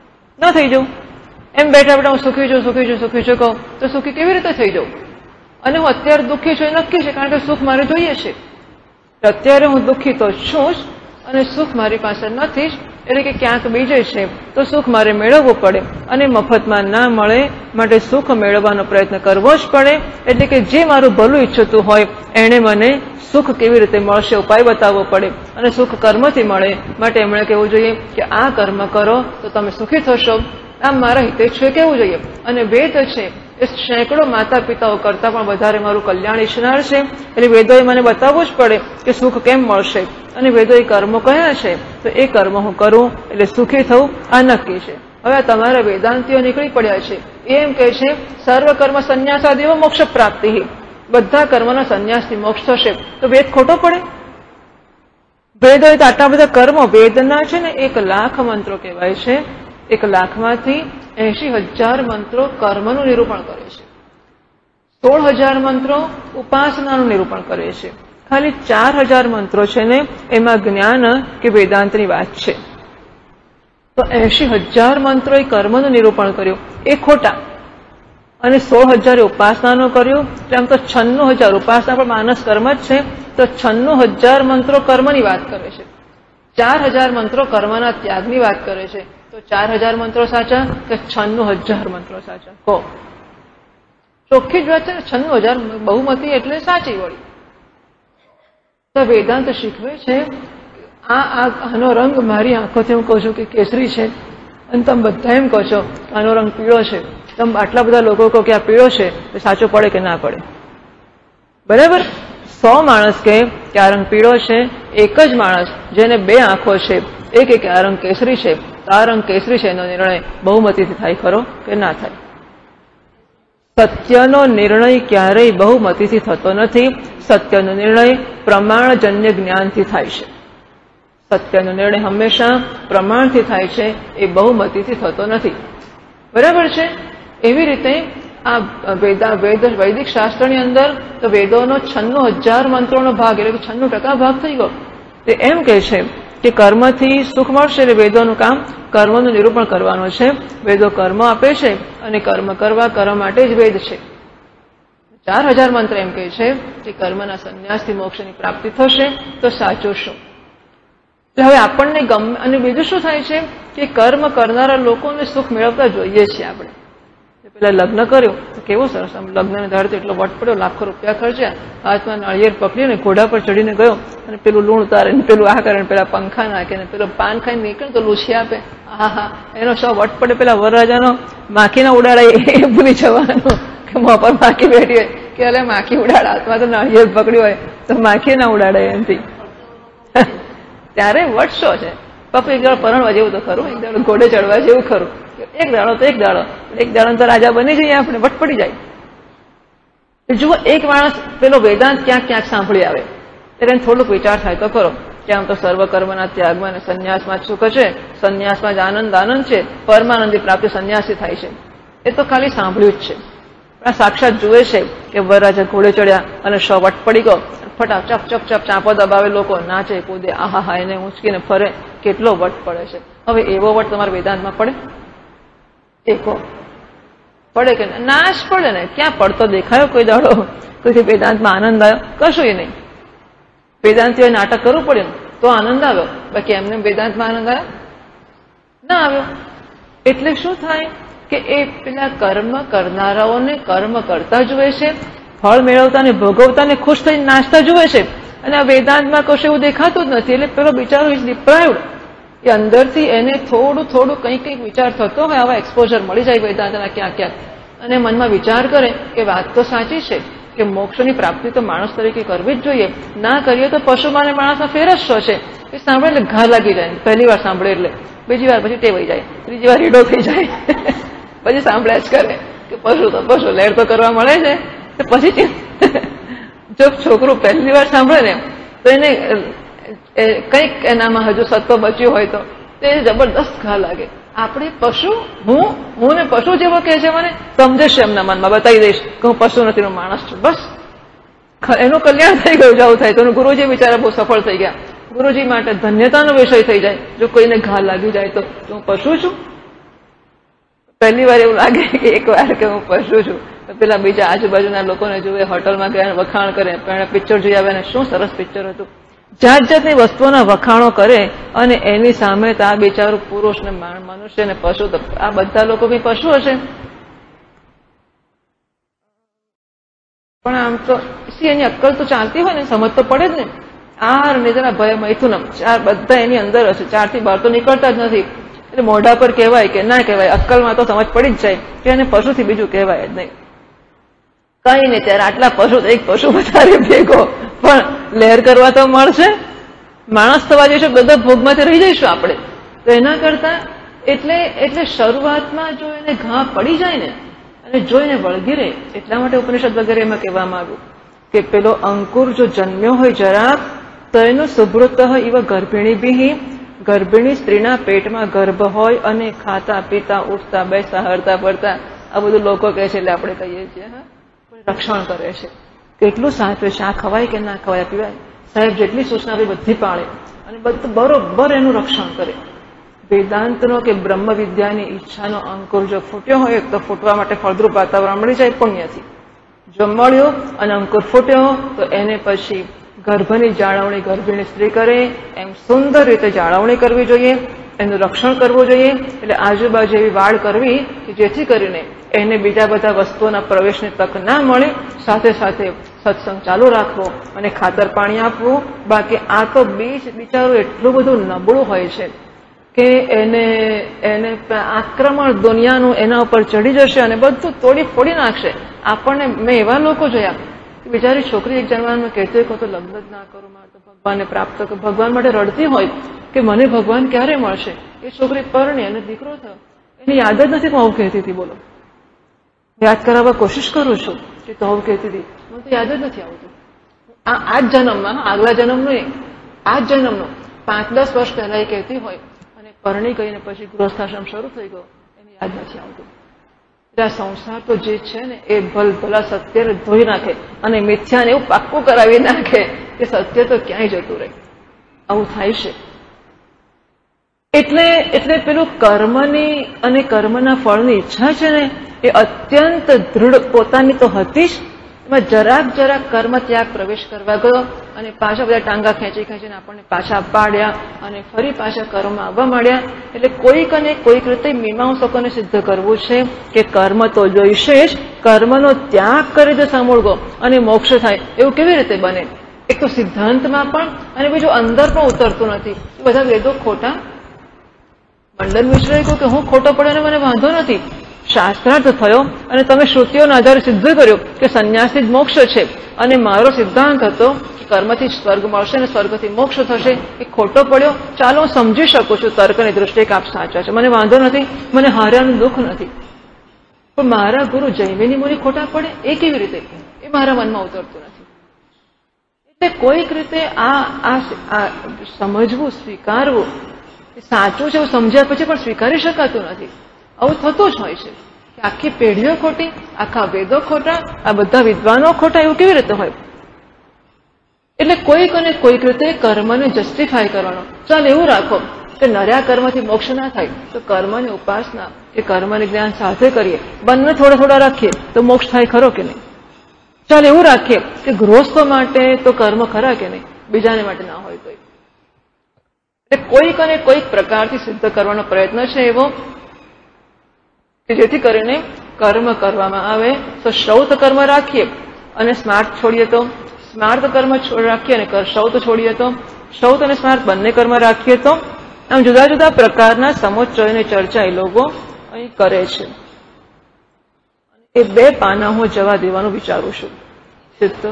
ન થઈ જાઉં. એમ બેઠા બેઠા હું સુખી છું કહું તો સુખી કેવી રીતે થઈ જાઉં? અને હું અત્યારે દુઃખી છું એ નક્કી છે, કારણ કે સુખ મારે જોઈએ છે. અત્યારે હું દુઃખી તો છું જ, અને સુખ મારી પાસે નથી જ, એટલે કે ક્યાંક બીજે છે તો સુખ મારે મેળવવું પડે, અને મફતમાં ના મળે માટે સુખ મેળવવાનો પ્રયત્ન કરવો જ પડે. એટલે કે જે મારું ભલું ઈચ્છતું હોય એણે મને સુખ કેવી રીતે મળશે ઉપાય બતાવવો પડે, અને સુખ કર્મથી મળે માટે એમણે કહેવું જોઈએ કે આ કર્મ કરો તો તમે સુખી થશો. આમ મારા હિતે છે કેવું જોઈએ. અને વેદ છે એ સેંકડો માતા પિતાઓ કરતા પણ વધારે મારું કલ્યાણ ઈચ્છનાર છે, એટલે વેદોએ મને બતાવવું જ પડે કે સુખ કેમ મળશે. અને વેદોએ કર્મો કયા છે તો એ કર્મ હું કરું એટલે સુખી થવું આ નક્કી છે. હવે તમારા વેદાંતિઓ નીકળી પડ્યા છે, એમ કહે છે સર્વ કર્મ સંન્યાસાદેવ મોક્ષ પ્રાપ્તિ. બધા કર્મના સંન્યાસથી મોક્ષ થશે. તો વેદ ખોટો પડે? વેદોએ તો આટલા બધા કર્મો, વેદના છે ને 1,00,000 મંત્રો કહેવાય છે. 1,00,000માંથી 80,000 મંત્રો કર્મનું નિરૂપણ કરે છે. 16,000 મંત્રો ઉપાસનાનું નિરૂપણ કરે છે. ખાલી 4,000 મંત્રો છે ને એમાં જ્ઞાન કે વેદાંતની વાત છે. તો 80,000 મંત્રો એ કર્મનું નિરૂપણ કર્યું એ ખોટા, અને 16,000 ઉપાસનાનું કર્યું. આમ તો 96,000 ઉપાસના પણ માનસ કર્મ જ છે, તો 96,000 મંત્રો કર્મની વાત કરે છે. 4,000 મંત્રો કર્મના ત્યાગની વાત કરે છે. તો 4,000 મંત્રો સાચા કે 96,000 મંત્રો સાચા? કહો. ચોખ્ખી જ વાત છે ને, 96,000 બહુમતી એટલે સાચી વળી. તો વેદાંત શીખવે છે આનો રંગ મારી આંખોથી હું કહું છું કે કેસરી છે, અને તમે બધા એમ કહો છો આનો રંગ પીળો છે. તમે આટલા બધા લોકો કહો કે આ પીળો છે તો સાચું પડે કે ના પડે? બરાબર? 100 માણસ કહે કે આ રંગ પીળો છે, એક જ માણસ જેને 2 આંખો છે એ કહે કે આ રંગ કેસરી છે, તો આ રંગ કેસરી છે એનો નિર્ણય બહુમતીથી થાય ખરો કે ના થાય? સત્યનો નિર્ણય ક્યારેય બહુમતીથી થતો નથી. સત્યનો નિર્ણય પ્રમાણજન્ય જ્ઞાનથી થાય છે. સત્યનો નિર્ણય હંમેશા પ્રમાણથી થાય છે, એ બહુમતીથી થતો નથી. બરાબર છે? એવી રીતે આ વૈદિક શાસ્ત્રની અંદર તો વેદોનો 96,000 મંત્રોનો ભાગ એટલે કે 96% ભાગ થઈ ગયો. તે એમ કહે છે કે કર્મથી સુખ મળશે એટલે વેદોનું કામ કર્મનું નિરૂપણ કરવાનું છે. વેદો કર્મ આપે છે અને કર્મ કરવા માટે જ વેદ છે. 4,000 મંત્ર એમ કહે છે કે કર્મના સંન્યાસથી મોક્ષની પ્રાપ્તિ થશે. તો સાચું શું? એટલે હવે આપણને ગમે. અને બીજું શું થાય છે કે કર્મ કરનારા લોકોને સુખ મેળવતા જોઈએ છીએ આપણે. પેલા લગ્ન કર્યું તો કેવું સરસ, આમ લગ્નને ધારતો એટલો વટ પડ્યો, લાખો રૂપિયા ખર્ચ્યા, હાથમાં નાળિયેર પકડીને ઘોડા પર ચડીને ગયો અને પેલું લૂણ ઉતારે ને પેલું આ કરે ને પેલા પંખા નાખે ને પેલું પાન ખાઈને નીકળે તો લૂછી આપે. હા, એનો શો વટ પડે. પેલા વરરાજાનો માખીના ઉડાડાય એ ભૂલી જવાનો કે મોં પર માખી બેઠી હોય કે અલે માખી ઉડાડ, હાથમાં તો નાળિયેર પકડ્યું હોય તો માખી ના ઉડાડાય એમથી. ત્યારે વટ શો છે? પપ્પા એક દાડો પરણવા જેવું તો ખરું, એક દાડો ઘોડે ચડવા જેવું ખરું. એક દાડો તો એક દાડો તો રાજા બની જઈએ આપણે, વટ પડી જાય. જુઓ, એક માણસ પેલો વેદાંત ક્યાંક ક્યાંક સાંભળી આવે એટલે એને થોડુંક વિચાર થાય તો ખરો કે આમ તો સર્વકર્મના ત્યાગમાં અને સંન્યાસમાં જ સુખ છે, સંન્યાસમાં જ આનંદ છે, પરમાનંદની પ્રાપ્તિ સંન્યાસથી થાય છે. એ તો ખાલી સાંભળ્યું જ છે. પણ સાક્ષાત જુએ છે કે વરરાજા ઘોડે ચડ્યા અને શો વટ પડી ગયો, ફટાક ચપ ચપ ચપ ચાંપો દબાવે, લોકો નાચે કૂદે, આહા એને ઊંચકીને ફરે, કેટલો વટ પડે છે. હવે એવો વટ તમારા વેદાંતમાં પડે? એકો પડે કે ના જ પડે ને. ક્યાં પડતો દેખાયો કોઈ દાડો? કોઈ વેદાંતમાં આનંદ આવ્યો? કશું નહીં. વેદાંતિઓએ નાટક કરવું પડે ને તો આનંદ આવ્યો, બાકી એમને વેદાંતમાં આનંદ આવ્યો ના આવ્યો. એટલે શું થાય કે એ પેલા કર્મ કરનારાઓને કર્મ કરતા જુએ છે, ફળ મેળવતા ને ભોગવતા ને ખુશ થઈને નાચતા જુએ છે, અને આ વેદાંતમાં કશું એવું દેખાતું જ નથી. એટલે પેલો બિચારો ઇઝ ડિપ્રાઇવ્ડ. એ અંદરથી એને થોડું કંઈક વિચાર થતો હોય, આવા એક્સપોઝર મળી જાય વેદાંતના ક્યાંક ક્યાંક, અને મનમાં વિચાર કરે કે વાત તો સાચી છે કે મોક્ષની પ્રાપ્તિ તો માણસ તરીકે કરવી જ જોઈએ, ના કરીએ તો પશુમાં અને માણસમાં ફેર જ શો છે. એ સાંભળે એટલે ઘા લાગી જાય. પહેલી વાર સાંભળે એટલે, બીજી વાર પછી ટેવાઈ જાય, ત્રીજી વાર રીડો થઈ જાય, પછી સાંભળ્યા જ કરે કે પશુ તો પશુ, લેર તો કરવા મળે છે. તો પછી જો છોકરું પહેલી વાર સાંભળે ને તો એને કંઈક એનામાં હજુ સત્તો બચ્યું હોય તો એ જબરદસ્ત ઘા લાગે. આપણે પશુ, હું ને પશુ જેવો કહે છે, મને સમજે છે એમના મનમાં, બતાવી દઈશ કે હું પશુ નથી, હું માણસ છું. બસ એનું કલ્યાણ થઈ ગયું. જવું થાય તો ગુરુજી બિચારા બહુ સફળ થઈ ગયા. ગુરુજી માટે ધન્યતાનો વિષય થઈ જાય જો કોઈને ઘા લાગી જાય તો હું પશુ છું. પહેલી વાર એવું લાગે કે એક વાર કે હું પશુ છું, તો પેલા બીજા આજુબાજુના લોકોને જોવે, હોટલમાં ગયા વખાણ કરે, પિક્ચર જોઈ આવે ને શું સરસ પિક્ચર હતું, જાત જાતની વસ્તુઓના વખાણો કરે, અને એની સામે તો આ બિચારું પુરુષ ને મનુષ્ય ને પશુ, તો આ બધા લોકો કઈ પશુ હશે? પણ આમ તો એની અક્કલ તો ચાલતી હોય ને, સમજ તો પડે જ ને. આર નિદ્રા ભય મૈથુનમ, ચાર બધા એની અંદર હશે, 4 થી બહાર તો નીકળતા જ નથી. એટલે મોઢા પર કહેવાય કે ના કહેવાય, અક્કલમાં તો સમજ પડી જ જાય કે એને પશુથી બીજું કહેવાય જ નહીં. કઈ નહીં, ત્યારે આટલા પશુ, એક પશુ વધારે ભેગો, પણ લહેર કરવા તો મળશે. માણસ થવા જઈશું, બધા ભોગમાંથી રહી જઈશું આપણે. તો એના કરતા એટલે શરૂઆતમાં જો એને ઘા પડી જાય ને અને જો એને વળગી રહે, એટલા માટે ઉપનિષદ વગેરે એમાં કહેવામાં આવ્યું કે પેલો અંકુર જો જન્મ્યો હોય જરાક તો એનું સુભૃત ઇવ ગર્ભિણી બી, ગર્ભિણી સ્ત્રીના પેટમાં ગર્ભ હોય અને ખાતા પીતા ઉઠતા બેસતા હરતા ફરતા આ બધું લોકો કહે છે એટલે આપણે કહીએ છીએ, હા, રક્ષણ કરે છે. કેટલું સાચવે છે, આ ખવાય કે ના ખવાય, પીવાય, સાહેબ જેટલી સૂચના આપી બધી પાળે અને બધું બરોબર એનું રક્ષણ કરે. વેદાંતનો કે બ્રહ્મ વિદ્યાની ઈચ્છાનો અંકુર જો ફૂટ્યો હોય તો ફૂટવા માટે ફળદ્રુપ વાતાવરણ મળી જાય પુણ્યથી. જો મળ્યો અને અંકુર ફૂટ્યો તો એને પછી ગર્ભની જાળવણી ગર્ભિણી સ્ત્રી કરે એમ સુંદર રીતે જાળવણી કરવી જોઈએ, એનું રક્ષણ કરવું જોઈએ. એટલે આજુબાજુ એવી વાડ કરવી કે જેથી કરીને એને બીજા બધા વસ્તુઓના પ્રવેશની તક ના મળે. સાથે સાથે સત્સંગ ચાલુ રાખવો અને ખાતર પાણી આપવું. બાકી આ તો બીજ બિચારું એટલું બધું નબળું હોય છે, કે એને આક્રમણ દુનિયાનું એના ઉપર ચડી જશે અને બધું તોડી ફોડી નાખશે. આપણને મેં એવા લોકો જોયા કે બિચારી છોકરી એક જન્માનમાં કહેતી હોય તો લગ્ન જ ના કરો, મારે તો ભગવાનને પ્રાપ્ત કરો, ભગવાન માટે રડતી હોય કે મને ભગવાન ક્યારે મળશે. એ છોકરી પરણી અને દીકરો થયો, એની યાદ જ નથી. હું આવું કહેતી હતી, બોલો. યાદ કરાવવા કોશિશ કરું છું કે તો આવું કહેતી હતી, મને તો યાદ જ નથી આવતું. આ જ જન્મમાં, આગલા જન્મનું, આ જ જન્મનું 5-10 વર્ષ પહેલા એ કહેતી હોય અને પરણી ગઈને પછી ગૃહસ્થાશ્રમ શરૂ થઈ ગયો, એને યાદ નથી આવતું. એટલે આ સંસાર તો જે છે ને એ ભલા સત્યને ધોઈ નાખે અને મિથ્યાને એવું પાક્કું કરાવી નાખે કે સત્ય તો ક્યાંય જતું રહે. આવું થાય છે. એટલે પેલું કર્મની અને કર્મના ફળની ઈચ્છા છે ને એ અત્યંત દૃઢ પોતાની તો હતી જ. એમાં જરાક કર્મ ત્યાગ પ્રવેશ કરવા ગયો અને પાછા બધા ટાંગા ખેંચીને આપણને પાછા પાડ્યા અને ફરી પાછા કર્મ આવવા માંડ્યા. એટલે કોઈક અને કોઈક રીતે મીમાંસકોને સિદ્ધ કરવું છે કે કર્મ તો જોઈશે જ, કર્મનો ત્યાગ કરી દે સામૂળગો અને મોક્ષ થાય. એવું કેવી રીતે બને? એક તો સિદ્ધાંતમાં પણ અને બીજું અંદર પણ ઉતરતું નથી. બધા વેદો ખોટા. મંડન મિશ્રએ કહ્યું કે હું ખોટો પડ્યો ને મને વાંધો નથી. શાસ્ત્રાર્થ થયો અને તમે શ્રુતિઓના આધારે સિદ્ધ કર્યું કે સંન્યાસથી જ મોક્ષ છે અને મારો સિદ્ધાંત હતો કે કર્મથી જ સ્વર્ગ મળશે અને સ્વર્ગથી મોક્ષ થશે. એ ખોટો પડ્યો. ચાલો હું સમજી શકું છું તર્કની દૃષ્ટિએ કે આપ સાચા છે, મને વાંધો નથી, મને હાર્યાનું દુઃખ નથી. પણ મારા ગુરુ જૈમિની મુનિ ખોટા પડે એ કેવી રીતે? એ મારા મનમાં ઉતરતું નથી. એટલે કોઈક રીતે આ સમજવું, સ્વીકારવું સાચું છે એવું સમજ્યા પછી પણ સ્વીકારી શકાતું નથી. આવું થતું જ હોય છે કે આખી પેઢીઓ ખોટી, આખા વેદો ખોટા, આ બધા વિદ્વાનો ખોટા. એવું કેવી રીતે હોય? એટલે કોઈક અને કોઈક રીતે કર્મને જસ્ટિફાય કરવાનો. ચાલ એવું રાખો કે નર્યા કર્મથી મોક્ષ ના થાય તો કર્મની ઉપાસના કે કર્મને જ્ઞાન સાથે કરીએ, બંને થોડા રાખીએ તો મોક્ષ થાય ખરો કે નહીં? ચાલ એવું રાખીએ કે ગૃહસ્થો માટે તો કર્મ ખરા કે નહીં, બીજાને માટે ના હોય તો. એટલે કોઈક અને કોઈક પ્રકારથી સિદ્ધ કરવાનો પ્રયત્ન છે એવો કે જેથી કરીને કર્મ કરવામાં આવે. તો શ્રૌત કર્મ રાખીએ અને સ્માર્ત છોડીએ તો, સ્માર્ત કર્મ રાખીએ અને શ્રૌત છોડીએ તો, શ્રૌત અને સ્માર્ત બંને કર્મ રાખીએ તો, આમ જુદા જુદા પ્રકારના સમોચ્ચયોની ચર્ચા એ લોકો અહીં કરે છે. એ 2 પાના હું જવા દેવાનું વિચારું છું. સિદ્ધ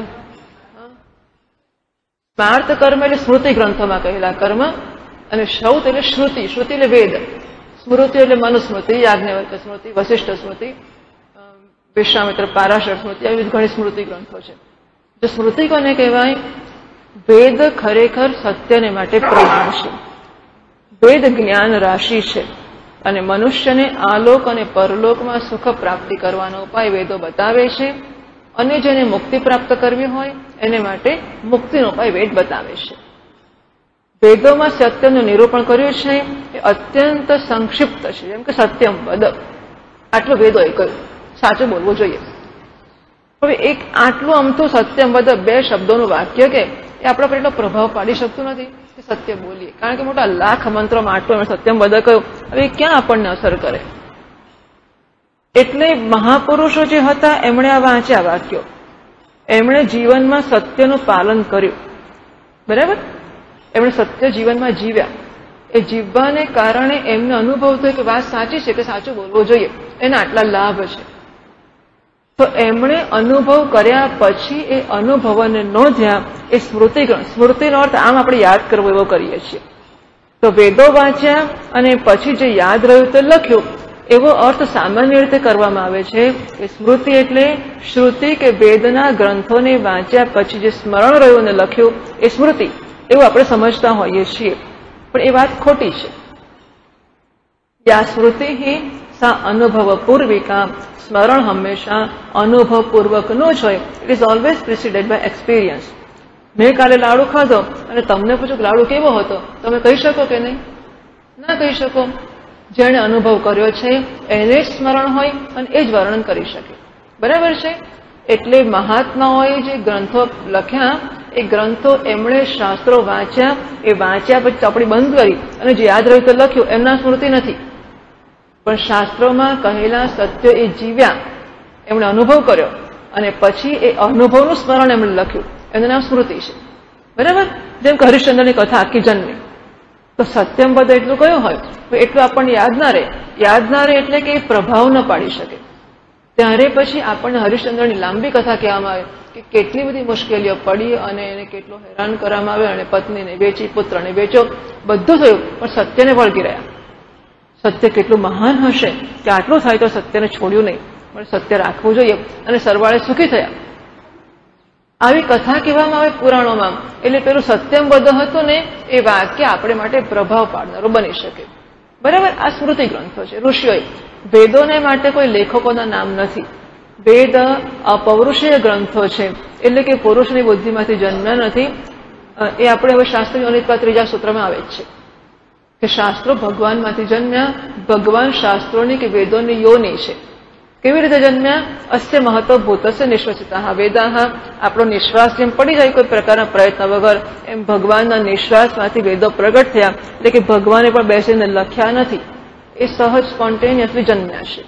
સ્માર્ત કર્મ એટલે સ્મૃતિ ગ્રંથોમાં કહેલા કર્મ અને શ્રૌત એટલે શ્રુતિ. શ્રુતિ એટલે વેદ. સ્મૃતિ એટલે મનુસ્મૃતિ, યાજ્ઞવલ્ક સ્મૃતિ, વશિષ્ઠ સ્મૃતિ, વિશ્વામિત્ર પારાશર સ્મૃતિ, આવી ઘણી સ્મૃતિ ગ્રંથો છે. જો સ્મૃતિ કોને કહેવાય? વેદ ખરેખર સત્યને માટે પ્રમાણ છે. વેદ જ્ઞાન રાશિ છે અને મનુષ્યને આલોક અને પરલોકમાં સુખ પ્રાપ્તિ કરવાનો ઉપાય વેદો બતાવે છે અને જેને મુક્તિ પ્રાપ્ત કરવી હોય એને માટે મુક્તિનો ઉપાય વેદ બતાવે છે. વેદોમાં સત્યનું નિરૂપણ કર્યું છે એ અત્યંત સંક્ષિપ્ત છે. જેમ કે સત્યમ વદ, આટલું વેદોએ કહ્યું, સાચું બોલવું જોઈએ. હવે એક આટલું અમથું સત્યમ વદ 2 શબ્દોનું વાક્ય કે એ આપણા પર એટલો પ્રભાવ પાડી શકતું નથી કે સત્ય બોલીએ. કારણ કે મોટા લાખ મંત્રોમાં આટલું એમણે સત્યમ વદ કહ્યું, હવે ક્યાં આપણને અસર કરે? એટલે મહાપુરુષો જે હતા એમણે આ વાંચ્યા વાક્યો, એમણે જીવનમાં સત્યનું પાલન કર્યું. બરાબર? એમણે સત્ય જીવનમાં જીવ્યા. એ જીવવાને કારણે એમને અનુભવ થયો કે વાત સાચી છે, કે સાચું બોલવું જોઈએ, એના આટલા લાભ છે. તો એમણે અનુભવ કર્યા પછી એ અનુભવોને નોંધ્યા. એ સ્મૃતિનો અર્થ આમ આપણે યાદ કરવો એવો કરીએ છીએ. તો વેદો વાંચ્યા અને પછી જે યાદ રહ્યું તે લખ્યું, એવો અર્થ સામાન્ય રીતે કરવામાં આવે છે કે સ્મૃતિ એટલે શ્રુતિ કે વેદના ગ્રંથોને વાંચ્યા પછી જે સ્મરણ રહ્યું અને લખ્યું એ સ્મૃતિ, એવું આપણે સમજતા હોઈએ છીએ. પણ એ વાત ખોટી છે. યા સ્મૃતિ સા અનુભવ પૂર્વિકા, સ્મરણ હંમેશા અનુભવપૂર્વકનું જ હોય. It is always preceded by experience. મેં કાલે લાડુ ખાધો અને તમને પૂછું કે લાડુ કેવો હતો, તમે કહી શકો કે નહીં? ના કહી શકો. જેણે અનુભવ કર્યો છે એને જ સ્મરણ હોય અને એ જ વર્ણન કરી શકે. બરાબર છે? એટલે મહાત્માઓએ જે ગ્રંથો લખ્યા એ ગ્રંથો એમણે શાસ્ત્રો વાંચ્યા, એ વાંચ્યા પછી ચોપડી બંધ કરી અને જે યાદ રહ્યું તો લખ્યું, એમના સ્મૃતિ નથી. પણ શાસ્ત્રોમાં કહેલા સત્ય એ જીવ્યા, એમણે અનુભવ કર્યો અને પછી એ અનુભવનું સ્મરણ એમણે લખ્યું, એનું નામ સ્મૃતિ છે. બરાબર? જેમ કે હરિશ્ચંદ્રની કથા આખી જન્મી, તો સત્યમ પદ એટલું કયું હોય તો એટલું આપણને યાદ ના રહે એટલે કે પ્રભાવ ન પાડી શકે. ત્યારે પછી આપણને હરિશ્ચંદ્રની લાંબી કથા કહેવામાં આવે કે કેટલી બધી મુશ્કેલીઓ પડી અને એને કેટલો હેરાન કરવામાં આવે અને પત્નીને વેચી, પુત્રને વેચ્યો, બધું થયું, પણ સત્યને વળગી રહ્યા. સત્ય કેટલું મહાન હશે કે આટલું થાય તો સત્યને છોડ્યું નહીં, પણ સત્ય રાખવું જોઈએ અને સરવાળે સુખી થયા. આવી કથા કહેવામાં આવે પુરાણોમાં. એટલે પેલું સત્યમ પદ હતું ને એ વાક્ય આપણે માટે પ્રભાવ પાડનારો બની શકે. બરાબર. આ સ્મૃતિ ગ્રંથો છે ઋષિઓએ. વેદોને માટે કોઈ લેખકોના નામ નથી. વેદ પૌરુષીય ગ્રંથો છે, એટલે કે પુરુષની બુદ્ધિમાંથી જન્મ્યા નથી. એ આપણે હવે શાસ્ત્રી અનિત્વા 3જા સૂત્રમાં આવે છે કે શાસ્ત્રો ભગવાનમાંથી જન્મ્યા. ભગવાન શાસ્ત્રોની કે વેદોની યોની છે. કેવી રીતે જન્મ્યા? અસ્ય મહત્વ ભૂતસ્ય નિશ્વસિતા વેદાહ. આપણો નિશ્વાસ જેમ પડી જાય કોઈ પ્રકારના પ્રયત્ન વગર, એમ ભગવાનના નિશ્વાસમાંથી વેદો પ્રગટ થયા. એટલે કે ભગવાને પણ બેસીને લખ્યા નથી, એ સહજ સ્પોન્ટેનિયસલી જન્મ્યા છે.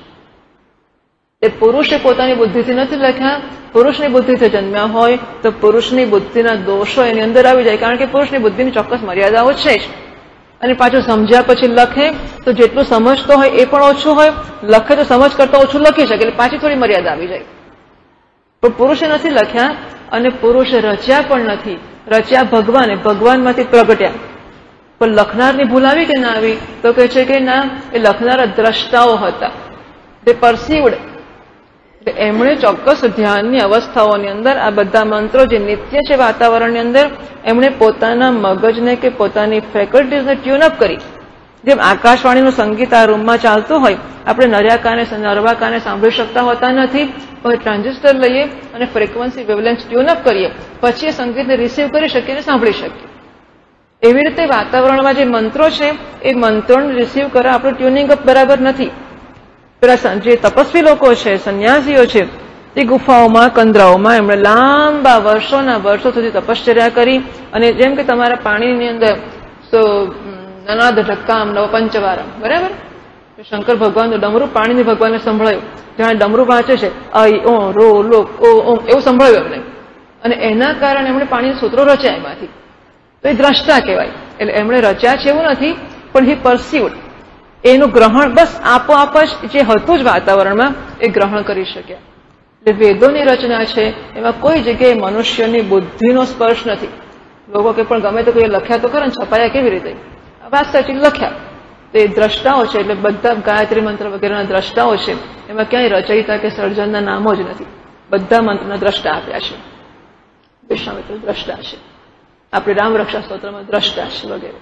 એ પુરુષે પોતાની બુદ્ધિથી નથી લખ્યા. પુરુષની બુદ્ધિથી જન્મ્યા હોય તો પુરુષની બુદ્ધિના દોષો એની અંદર આવી જાય, કારણ કે પુરુષની બુદ્ધિની ચોક્કસ મર્યાદાઓ છે જ. અને પાછું સમજ્યા પછી લખે તો જેટલું સમજતો હોય એ પણ ઓછું હોય, લખે તો સમજ કરતા ઓછું લખી શકે, એટલે પાછી થોડી મર્યાદા આવી જાય. પણ પુરુષે નથી લખ્યા અને પુરુષે રચ્યા પણ નથી. રચ્યા ભગવાને, ભગવાનમાંથી પ્રગટ્યા. પણ લખનારની ભૂલ આવી કે ના આવી? તો કહે છે કે ના, એ લખનારા દ્રષ્ટાઓ હતા, તે પરસીવડ. એમણે ચોક્કસ ધ્યાનની અવસ્થાઓની અંદર આ બધા મંત્રો જે નિત્ય છે વાતાવરણની અંદર, એમણે પોતાના મગજને કે પોતાની ફેકલ્ટીઝને ટ્યુનઅપ કરી. જેમ આકાશવાણીનું સંગીત આ રૂમમાં ચાલતું હોય, આપણે નરવા કાને સાંભળી શકતા હોતા નથી, પણ ટ્રાન્ઝિસ્ટર લઈએ અને ફ્રીક્વન્સી વેવલેન્થ ટ્યુનઅપ કરીએ, પછી એ સંગીતને રિસીવ કરી શકીએ અને સાંભળી શકીએ. એવી રીતે વાતાવરણમાં જે મંત્રો છે એ મંત્રોને રિસીવ કરવા આપણું ટ્યુનિંગ અપ બરાબર નથી. પેલા જે તપસ્વી લોકો છે, સંન્યાસીઓ છે, એ ગુફાઓમાં, કંદરાઓમાં એમણે લાંબા વર્ષોના વર્ષો સુધી તપશ્ચર્યા કરી. અને જેમ કે તમારા પાણીની અંદર નનાદ ઢક્કામ નવ પંચવારમ, બરાબર, શંકર ભગવાનનું ડમરું પાણીની ભગવાનને સંભળાયું, જાણે ડમરું વાંચે છે, અઈ ઓ રો લો ઓ ઓમ, એવું સંભળાયું એમને. અને એના કારણે એમણે પાણીના સૂત્રો રચ્યા એમાંથી. તો એ દ્રષ્ટા કહેવાય. એટલે એમણે રચ્યા છે એવું નથી, પણ હી પરસીવડ. એનું ગ્રહણ બસ આપોઆપ જ જે હતું જ વાતાવરણમાં એ ગ્રહણ કરી શક્યા. એટલે વેદોની રચના છે એમાં કોઈ જગ્યાએ મનુષ્યની બુદ્ધિનો સ્પર્શ નથી. લોકો કે પણ ગમે તો કોઈ લખ્યા તો ખરા, છપાયા કેવી રીતે? વાત સાચી, લખ્યા. તો એ દ્રષ્ટાઓ છે, એટલે બધા ગાયત્રી મંત્ર વગેરેના દ્રષ્ટાઓ છે. એમાં ક્યાંય રચયિતા કે સર્જનના નામો જ નથી. બધા મંત્રના દ્રષ્ટા આપ્યા છે. વિશ્વામિત્ર દ્રષ્ટા છે, આપણે રામરક્ષા સ્તોત્રમાં દ્રષ્ટા છે વગેરે.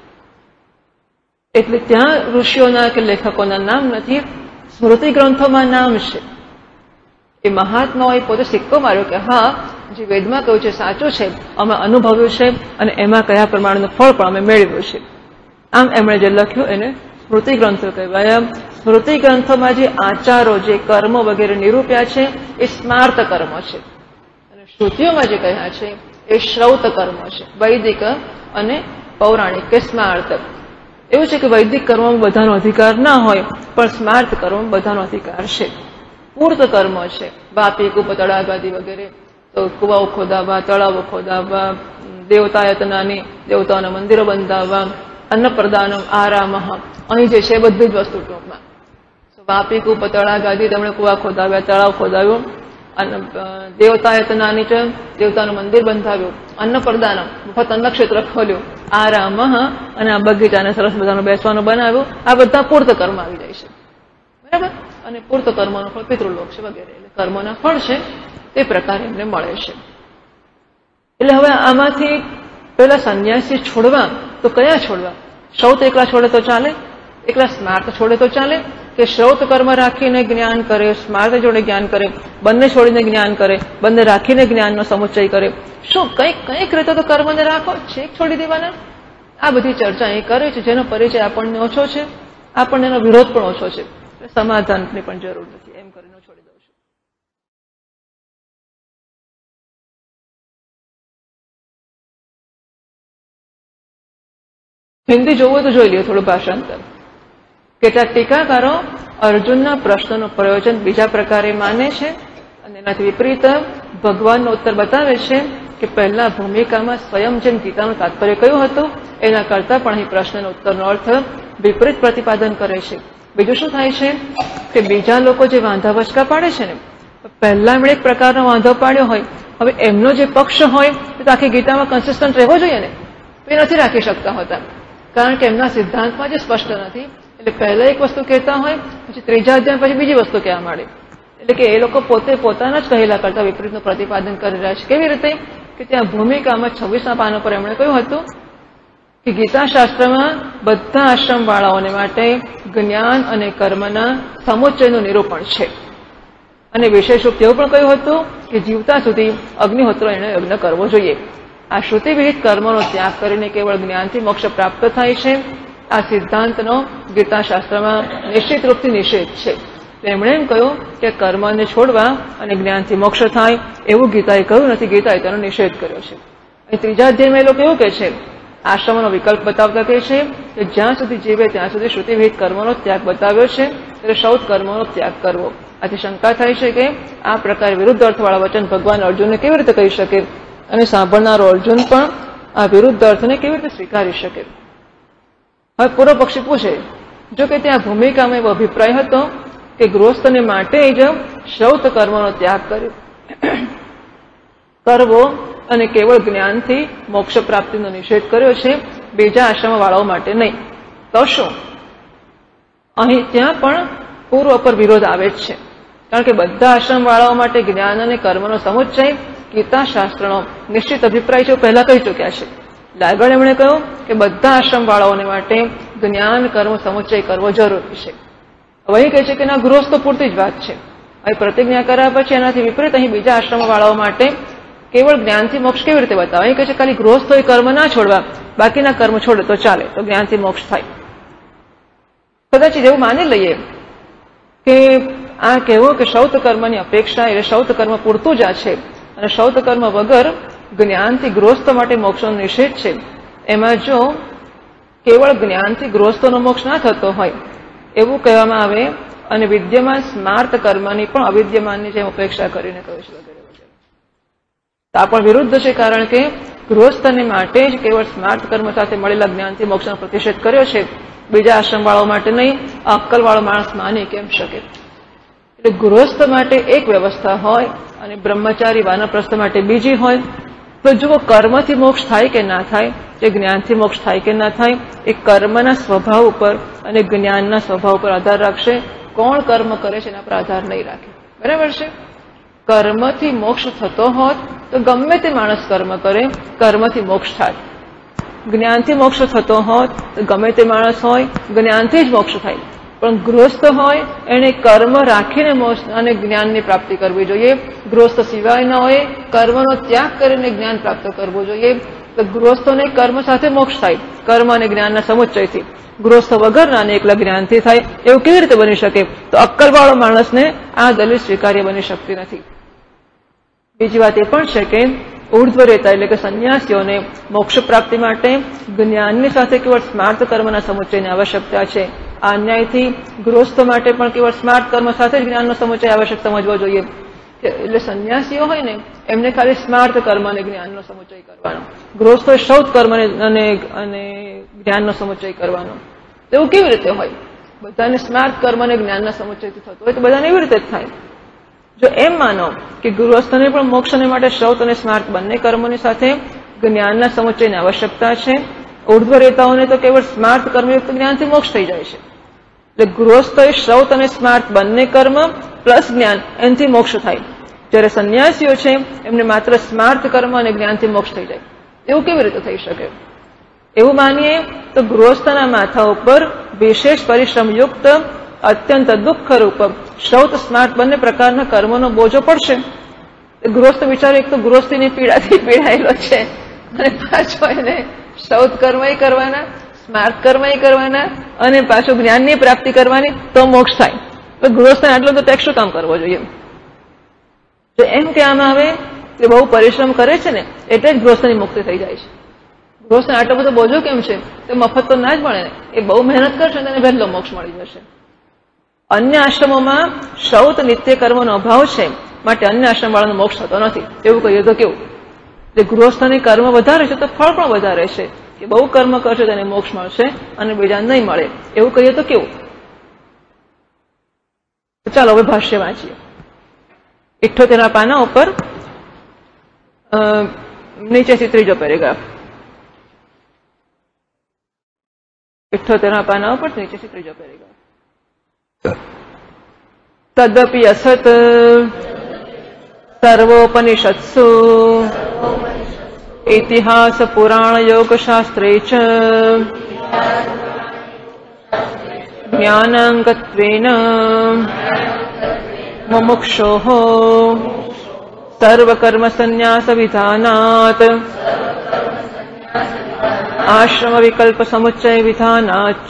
એટલે ત્યાં ઋષિઓના કે લેખકોના નામ નથી, સ્મૃતિ ગ્રંથોમાં નામ છે. એ મહાત્માઓએ પોતે સિક્કો માર્યો કે હા, જે વેદમાં કહ્યું છે સાચું છે, અમે અનુભવ્યું છે અને એમાં કયા પ્રમાણનું ફળ પણ અમે મેળવ્યું છે. આમ એમણે જે લખ્યું એને સ્મૃતિ ગ્રંથો કહેવાય. સ્મૃતિ ગ્રંથોમાં જે આચારો, જે કર્મો વગેરે નિરૂપ્યા છે એ સ્માર્ત કર્મ છે. અને શ્રુતિઓમાં જે કહ્યા છે એ શ્રૌત કર્મો છે, વૈદિક અને પૌરાણિક કે સ્માર્ત. એવું છે કે વૈદિક કર્મોમાં બધાનો અધિકાર ના હોય, પણ સ્માર્ત કર્મોમાં બધાનો અધિકાર છે. પૂર્ત કર્મો છે, વાપી, કૂપ, તળાગાદી વગેરે. તો કુવાઓ ખોદાવવા, તળાવો ખોદાવવા, દેવતાયતનાની, દેવતાઓના મંદિરો બંધાવવા, અન્નપ્રદાનમ આરામ, અહીં જે છે બધી જ વસ્તુ ટૂંકમાં. વાપી, કૂપ, તળાગાદી, તેમણે કુવા ખોદાવ્યા, તળાવ ખોદાવ્યું. દેવતાયતનાની છે, દેવતાનું મંદિર બંધાવ્યું. અન્નપ્રદાનમ, મફત અન્નક્ષેત્ર ખોલ્યું. આરામ, અને આ બગીચાને સરસ બધાનું બેસવાનું બનાવ્યું. આ બધા પૂર્ત કર્મ આવી જાય છે, બરાબર. અને પૂર્ત કર્મોનું ફળ પિતૃલોક છે વગેરે. એટલે કર્મોના ફળ છે તે પ્રકારે એમને મળે છે. એટલે હવે આમાંથી પેલા સંન્યાસી છોડવા તો કયા છોડવા? શ્રૌત એકલા છોડે તો ચાલે, એકલા સ્માર્ત છોડે તો ચાલે, કે શ્રૌત કર્મ રાખીને જ્ઞાન કરે, સ્માર્ત જોડે જ્ઞાન કરે, બંને છોડીને જ્ઞાન કરે, બંને રાખીને જ્ઞાનનો સમુચ્ચય કરે? શું કંઈક રીતે તો કર્મને રાખો, છેક છોડી દેવાના? આ બધી ચર્ચા અહીં કરે છે, જેનો પરિચય આપણને ઓછો છે, આપણને એનો વિરોધ પણ ઓછો છે. સમાધાનની પણ જરૂર નથી, એમ કરીને છોડી દઉં છું. હિન્દી જોવું હોય તો જોઈ લઈએ થોડું ભાષાંતર. કેટલાક ટીકાકારો અર્જુનના પ્રશ્નનું પ્રયોજન બીજા પ્રકારે માને છે અને એનાથી વિપરીત ભગવાનનો ઉત્તર બતાવે છે કે પહેલા ભૂમિકામાં સ્વયં જેમ ગીતાનું તાત્પર્ય કયું હતું એના કરતા પણ અહીં પ્રશ્નનો ઉત્તરનો અર્થ વિપરીત પ્રતિપાદન કરે છે. બીજું શું થાય છે કે બીજા લોકો જે વાંધા વચકા પાડે છે ને, પહેલા એમણે એક પ્રકારનો વાંધો પાડ્યો હોય, હવે એમનો જે પક્ષ હોય તો આખી ગીતામાં કન્સિસ્ટન્ટ રહેવો જોઈએ ને, એ નથી રાખી શકતા હોતા, કારણ કે એમના સિદ્ધાંતમાં જે સ્પષ્ટ નથી. એટલે પહેલા એક વસ્તુ કહેતા હોય, પછી ત્રીજા અધ્યાય પછી બીજી વસ્તુ કહેવા માંડે. એટલે કે એ લોકો પોતે પોતાના જ કહેલા કરતા વિપરીતનું પ્રતિપાદન કરી રહ્યા છે. કેવી રીતે કે ત્યાં ભૂમિકામાં 26મા પાના પર એમણે કહ્યું હતું કે ગીતા શાસ્ત્રમાં બધા આશ્રમવાળાઓને માટે જ્ઞાન અને કર્મના સમુચ્ચયનું નિરૂપણ છે. અને વિશેષ રૂપ એવું પણ કહ્યું હતું કે જીવતા સુધી અગ્નિહોત્ર એને યજ્ઞ કરવો જોઈએ. આ શ્રુતિવિહિત કર્મનો ત્યાગ કરીને કેવળ જ્ઞાનથી મોક્ષ પ્રાપ્ત થાય છે. આ સિદ્ધાંતનો ગીતા શાસ્ત્રમાં નિશ્ચિત રૂપથી નિષેધ છે. એમણે એમ કહ્યું કે કર્મને છોડવા અને જ્ઞાનથી મોક્ષ થાય એવું ગીતાએ કહ્યું નથી. ગીતાએ તેનો નિષેધ કર્યો છે. અહીં ત્રીજા અધ્યાયમાં એ લોકો એવું કહે છે, આશ્રમનો વિકલ્પ બતાવતા કહે છે કે જ્યાં સુધી જીવે ત્યાં સુધી શ્રુતિવિહિત કર્મનો ત્યાગ બતાવ્યો છે, ત્યારે સૌ કર્મનો ત્યાગ કરવો. આથી શંકા થાય છે કે આ પ્રકારે વિરુદ્ધ અર્થવાળા વચન ભગવાન અર્જુનને કેવી રીતે કહી શકે અને સાંભળનારો અર્જુન પણ આ વિરુદ્ધ અર્થને કેવી રીતે સ્વીકારી શકે. હવે પૂર્વ પક્ષી પૂછે, જો કે ત્યાં ભૂમિકામાં એવો અભિપ્રાય હતો કે ગૃહસ્થને માટે જ શ્રૌત કર્મનો ત્યાગ કરવો અને કેવળ જ્ઞાનથી મોક્ષ પ્રાપ્તિનો નિષેધ કર્યો છે, બીજા આશ્રમવાળાઓ માટે નહીં, તો શું? અહીં ત્યાં પણ પૂર્વ પર વિરોધ આવે જ છે, કારણ કે બધા આશ્રમવાળાઓ માટે જ્ઞાન અને કર્મનો સમુચ્ચય ગીતા શાસ્ત્રનો નિશ્ચિત અભિપ્રાય છે, પહેલા કહી ચૂક્યા છે. આગળ એમણે કહ્યું કે બધા આશ્રમવાળાઓને માટે જ્ઞાન કર્મ સમુચ્ચય કરવો જરૂરી છે. હવે અહીં કહે છે કે ના, ગૃહસ્થ પૂરતી જ વાત છે. અહીં પ્રતિજ્ઞા કર્યા પછી એનાથી વિપરીત અહીં બીજા આશ્રમવાળાઓ માટે કેવળ જ્ઞાનથી મોક્ષ કેવી રીતે બતાવે? અહીં કહે છે ખાલી ગૃહસ્થોએ કર્મ ના છોડવા, બાકીના કર્મ છોડે તો ચાલે, તો જ્ઞાનથી મોક્ષ થાય. કદાચિત એવું માની લઈએ કે આ કહેવું કે સૌત કર્મની અપેક્ષા એટલે સૌત કર્મ પૂરતું જ આ છે અને સૌત કર્મ વગર જ્ઞાનથી ગૃહસ્થ માટે મોક્ષનો નિષેધ છે. એમાં જો કેવળ જ્ઞાનથી ગૃહસ્થોનો મોક્ષ ના થતો હોય એવું કહેવામાં આવે અને વિદ્યમાન સ્માર્ત કર્મની પણ અવિદ્યમાનની જેમ અપેક્ષા કરીને કહ્યું છે વગેરે વગેરે, તો આ પણ વિરુદ્ધ છે. કારણ કે ગૃહસ્થને માટે જ કેવળ સ્માર્ત કર્મ સાથે મળેલા જ્ઞાનથી મોક્ષનો પ્રતિષેધ કર્યો છે, બીજા આશ્રમવાળાઓ માટે નહીં. અક્કલવાળો માણસ માની કેમ શકે? એટલે ગૃહસ્થ માટે એક વ્યવસ્થા હોય અને બ્રહ્મચારી વાનપ્રસ્થ માટે બીજી હોય. તો જુઓ, કર્મથી મોક્ષ થાય કે ના થાય, જે જ્ઞાનથી મોક્ષ થાય કે ના થાય, એ કર્મના સ્વભાવ ઉપર અને જ્ઞાનના સ્વભાવ પર આધાર રાખશે. કોણ કર્મ કરે છે એના પર આધાર નહીં રાખે. બરાબર છે? કર્મથી મોક્ષ થતો હોત તો ગમે તે માણસ કર્મ કરે, કર્મથી મોક્ષ થાય. જ્ઞાનથી મોક્ષ થતો હોત તો ગમે તે માણસ હોય, જ્ઞાનથી જ મોક્ષ થાય. પણ ગૃહસ્થ હોય એને કર્મ રાખીને મોક્ષ અને જ્ઞાનની પ્રાપ્તિ કરવી જોઈએ. ગૃહસ્થ સિવાય ન હોય, કર્મનો ત્યાગ કરીને જ્ઞાન પ્રાપ્ત કરવું જોઈએ. તો ગૃહસ્થોને કર્મ સાથે મોક્ષ થાય, કર્મ અને જ્ઞાનના સમુચ્ચયથી. ગૃહસ્થ વગરના અને એકલા જ્ઞાનથી થાય એવું કેવી રીતે બની શકે? તો અક્કલવાળો માણસને આ દલીલ સ્વીકાર્ય બની શકતી નથી. બીજી વાત એ પણ છે કે ઉર્ધ્વરેતા એટલે કે સંન્યાસીઓને મોક્ષ પ્રાપ્તિ માટે જ્ઞાનની સાથે કેવળ સ્માર્ત કર્મના સમુચ્ચયની આવશ્યકતા છે. આ અન્યાયથી ગૃહસ્થ માટે પણ કેવળ સ્માર્ત કર્મ સાથે જ જ્ઞાનનો સમુચ્ચય આવશ્યક સમજવો જોઈએ. એટલે સંન્યાસીઓ હોય ને એમને ખાલી સ્માર્ત કર્મ અને જ્ઞાનનો સમુચ્ચય કરવાનો, ગૃહસ્થોએ સૌત કર્મ અને જ્ઞાનનો સમુચ્ચય કરવાનો. તો એવું કેવી રીતે હોય? બધાને સ્માર્ત કર્મ અને જ્ઞાનના સમુચ્ચયથી થતું હોય તો બધાને એવી રીતે જ થાય. જો એમ માનો કે ગૃહસ્થને પણ મોક્ષને માટે શ્રૌત અને સ્માર્ત બંને કર્મોની સાથે જ્ઞાનના સમુચ્ચયની આવશ્યકતા છે, ઉર્ધ્વરેતાઓને તો કેવળ સ્માર્ત કર્મયુક્ત જ્ઞાનથી મોક્ષ થઈ જાય છે. એટલે ગૃહસ્થોએ શ્રૌત અને સ્માર્ત બંને કર્મ પ્લસ જ્ઞાન એનાથી મોક્ષ થાય, જ્યારે સંન્યાસીઓ છે એમને માત્ર સ્માર્ત કર્મ અને જ્ઞાનથી મોક્ષ થઈ જાય. એવું કેવી રીતે થઈ શકે? એવું માનીએ તો ગૃહસ્થના માથા ઉપર વિશેષ પરિશ્રમયુક્ત અત્યંત દુઃખરૂપ શ્રૌત સ્માર્ત બંને પ્રકારના કર્મોનો બોજો પડશે. ગૃહસ્થ વિચારો એક તો ગૃહસ્થીની પીડાથી પીડાયેલો છે અને પાછો એને શ્રૌત કર્મય કરવાના, સ્માર્ત કર્મય કરવાના અને પાછું જ્ઞાનની પ્રાપ્તિ કરવાની તો મોક્ષ થાય. તો ગૃહસ્થને આટલો તો ટેક્સ શું કામ કરવો જોઈએ? જો એમ કહેવામાં આવે કે બહુ પરિશ્રમ કરે છે ને એટલે જ ગૃહસ્થની મુક્તિ થઈ જાય છે. ગૃહસ્થને આટલો બધો બોજો કેમ છે? તો મફત તો ના જ મળે ને, એ બહુ મહેનત કરશે તેને વહેલો મોક્ષ મળી જશે. અન્ય આશ્રમોમાં શ્રૌત નિત્ય કર્મનો અભાવ છે, માટે અન્ય આશ્રમવાળાનો મોક્ષ થતો નથી. એવું કહીએ તો કેવું? જે ગૃહસ્થની કર્મ વધારે છે તો ફળ પણ વધારે છે કે બહુ કર્મ કરશે તેને મોક્ષ મળશે અને બીજા નહીં મળે, એવું કહીએ તો કેવું? ચાલો હવે ભાષ્ય વાંચીએ. 78 પાના ઉપર નીચેથી ત્રીજો પેરેગ્રાફ. 78 પાના ઉપર નીચેથી ત્રીજો પેરેગ્રાફ. તદપી અસત સર્વોપનિષત્સુ ઇતિહાસ પુરાણ યોગ શાસ્ત્રે ચ જ્ઞાનાંગત્વેન મુમુક્ષોઃ સર્વકર્મ સંન્યાસ વિધાનાત આશ્રમ વિકલ્પ સમુચ્ચય વિધાનાચ્ચ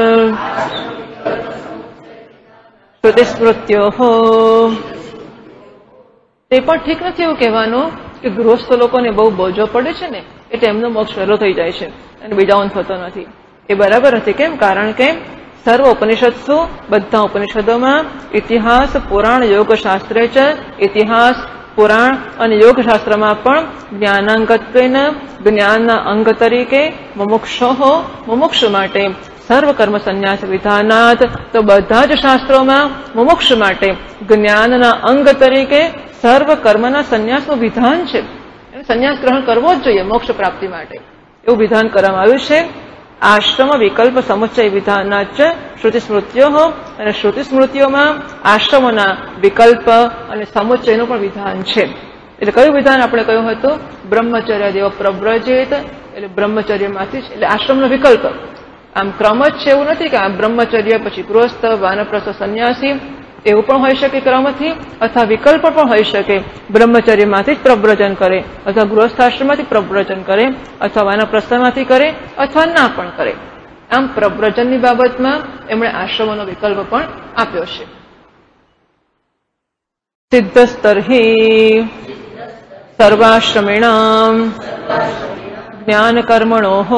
શ્રુતિસ્મૃત્યોઃ. તે પણ ઠીક નથી એવું કહેવાનું કે ગૃહસ્થ લોકોને બહુ બોજો પડે છે ને એટલે એમનો મોક્ષ વહેલો થઈ જાય છે અને બીજાઓને થતો નથી. એ બરાબર નથી. કેમ? કારણ કે સર્વ ઉપનિષદો, બધા ઉપનિષદોમાં ઇતિહાસ પુરાણ યોગ શાસ્ત્રે છે, ઇતિહાસ પુરાણ અને યોગ શાસ્ત્રમાં પણ જ્ઞાનાંગત્વેન જ્ઞાનના અંગ તરીકે મુમુક્ષોઃ મુમુક્ષ માટે સર્વ કર્મ સંન્યાસ વિધાનાત, તો બધા જ શાસ્ત્રોમાં મુમુક્ષ માટે જ્ઞાનના અંગ તરીકે સર્વ કર્મના સંન્યાસનું વિધાન છે. સંન્યાસ ગ્રહણ કરવો જ જોઈએ મોક્ષ પ્રાપ્તિ માટે, એવું વિધાન કરવામાં આવ્યું છે. આશ્રમ વિકલ્પ સમુચ્ચય વિધાનાચ શ્રુતિ સ્મૃતિઓ, અને શ્રુતિ સ્મૃતિઓમાં આશ્રમોના વિકલ્પ અને સમુચ્ચયનું પણ વિધાન છે. એટલે કયું વિધાન આપણે કહ્યું હતું? બ્રહ્મચર્ય દેવ પ્રવ્રજેત, એટલે બ્રહ્મચર્યમાંથી જ, એટલે આશ્રમનો વિકલ્પ. આમ ક્રમ જ છે એવું નથી કે આ બ્રહ્મચર્ય પછી ગૃહસ્થ વાનપ્રસ્થ સંન્યાસી, એવું પણ હોઈ શકે ક્રમથી, અથવા વિકલ્પ પણ હોઈ શકે. બ્રહ્મચર્યમાંથી જ પ્રવ્રજન કરે, અથવા ગૃહસ્થાશ્રમમાંથી પ્રવ્રજન કરે, અથવા વાનપ્રસ્થમાંથી કરે, અથવા ના પણ કરે. આમ પ્રવ્રજનની બાબતમાં એમણે આશ્રમોનો વિકલ્પ પણ આપ્યો છે. સિદ્ધસ્તર્હિ સર્વાશ્રમેણામ જ્ઞાન કર્મણોઃ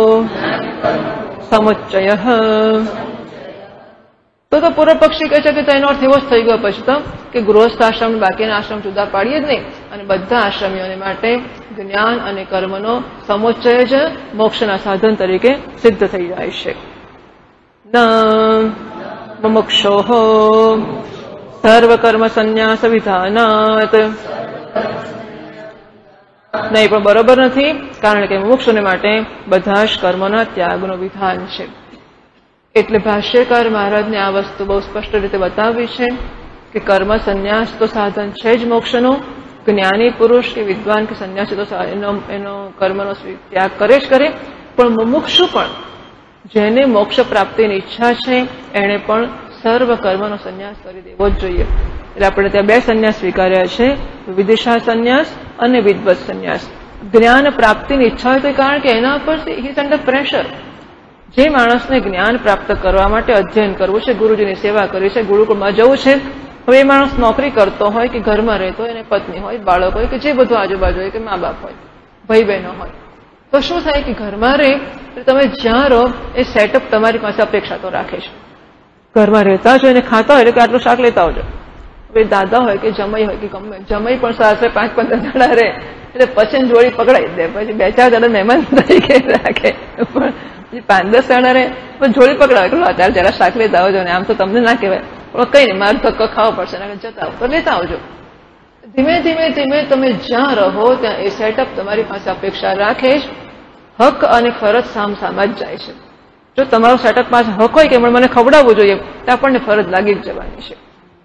સમુચ્ચયઃ. તો પૂર્વ પક્ષી કહે છે કે તેનો અર્થ એવો જ થઈ ગયો પછી તો કે ગૃહસ્થ આશ્રમ બાકીના આશ્રમ જુદા પાડીએ જ નહીં, અને બધા આશ્રમીઓને માટે જ્ઞાન અને કર્મનો સમુચ્ચય જ મોક્ષના સાધન તરીકે સિદ્ધ થઈ જાય છે. ન મુમુક્ષોઃ સર્વ કર્મ સંન્યાસ વિધાનાત. નહીં, પણ બરોબર નથી, કારણ કે મુમુક્ષુને માટે બધા જ કર્મોના ત્યાગનું વિધાન છે. એટલે ભાષ્યકાર મહારાજને આ વસ્તુ બહુ સ્પષ્ટ રીતે બતાવી છે કે કર્મ સંન્યાસ તો સાધન છે જ મોક્ષનું. જ્ઞાની પુરુષ કે વિદ્વાન કે સંન્યાસી તો એનો કર્મનો ત્યાગ કરે જ કરે, પણ મુમુક્ષુ પણ, જેને મોક્ષ પ્રાપ્તિની ઈચ્છા છે, એણે પણ સર્વ કર્મનો સંન્યાસ કરી દેવો જ જોઈએ. એટલે આપણે ત્યાં બે સંન્યાસ સ્વીકાર્યા છે, વિદિશા સંન્યાસ અને વિદ્વત સંન્યાસ. જ્ઞાન પ્રાપ્તિની ઈચ્છા હોય તો કારણ કે એના પર હી ઇઝ અંડર પ્રેશર. જે માણસને જ્ઞાન પ્રાપ્ત કરવા માટે અધ્યયન કરવું છે, ગુરુજીની સેવા કરવી છે, ગુરુકુળમાં જવું છે, હવે એ માણસ નોકરી કરતો હોય કે ઘરમાં રહેતો હોય, એને પત્ની હોય, બાળક હોય કે જે બધું આજુબાજુ હોય કે મા બાપ હોય, ભાઈ બહેનો હોય, તો શું થાય કે ઘરમાં રહે એટલે તમે જ્યાં રહો એ સેટઅપ તમારી પાસે અપેક્ષા તો રાખે છે. ઘરમાં રહેતા છો એને ખાતા હોય એટલે કે આટલું શાક લેતા આવજો. હવે દાદા હોય કે જમાઈ હોય કે ગમે, જમાઈ પણ સાસરે 5-15 જણા રહે એટલે પછી જોડી પકડાઈ દે, પછી 2-4 જણા મહેમાન તરીકે રાખે, પણ 5-10 જણા રહે પણ જોડી પકડાવે કે અત્યારે જરા શાક લેતા આવજો. ને આમ તો તમને ના કહેવાય, પણ કઈ નહીં, મારું ધક્કો ખાવો પડશે, જતા આવો તો લેતા આવજો. ધીમે ધીમે ધીમે તમે જ્યાં રહો ત્યાં એ સેટઅપ તમારી પાસે અપેક્ષા રાખે જ. હક અને ફરજ સામસામા જ જાય છે. જો તમારો સેટઅપ પાસે હક હોય કે મને ખવડાવવું જોઈએ તો આપણને ફરજ લાગી જ જવાની છે.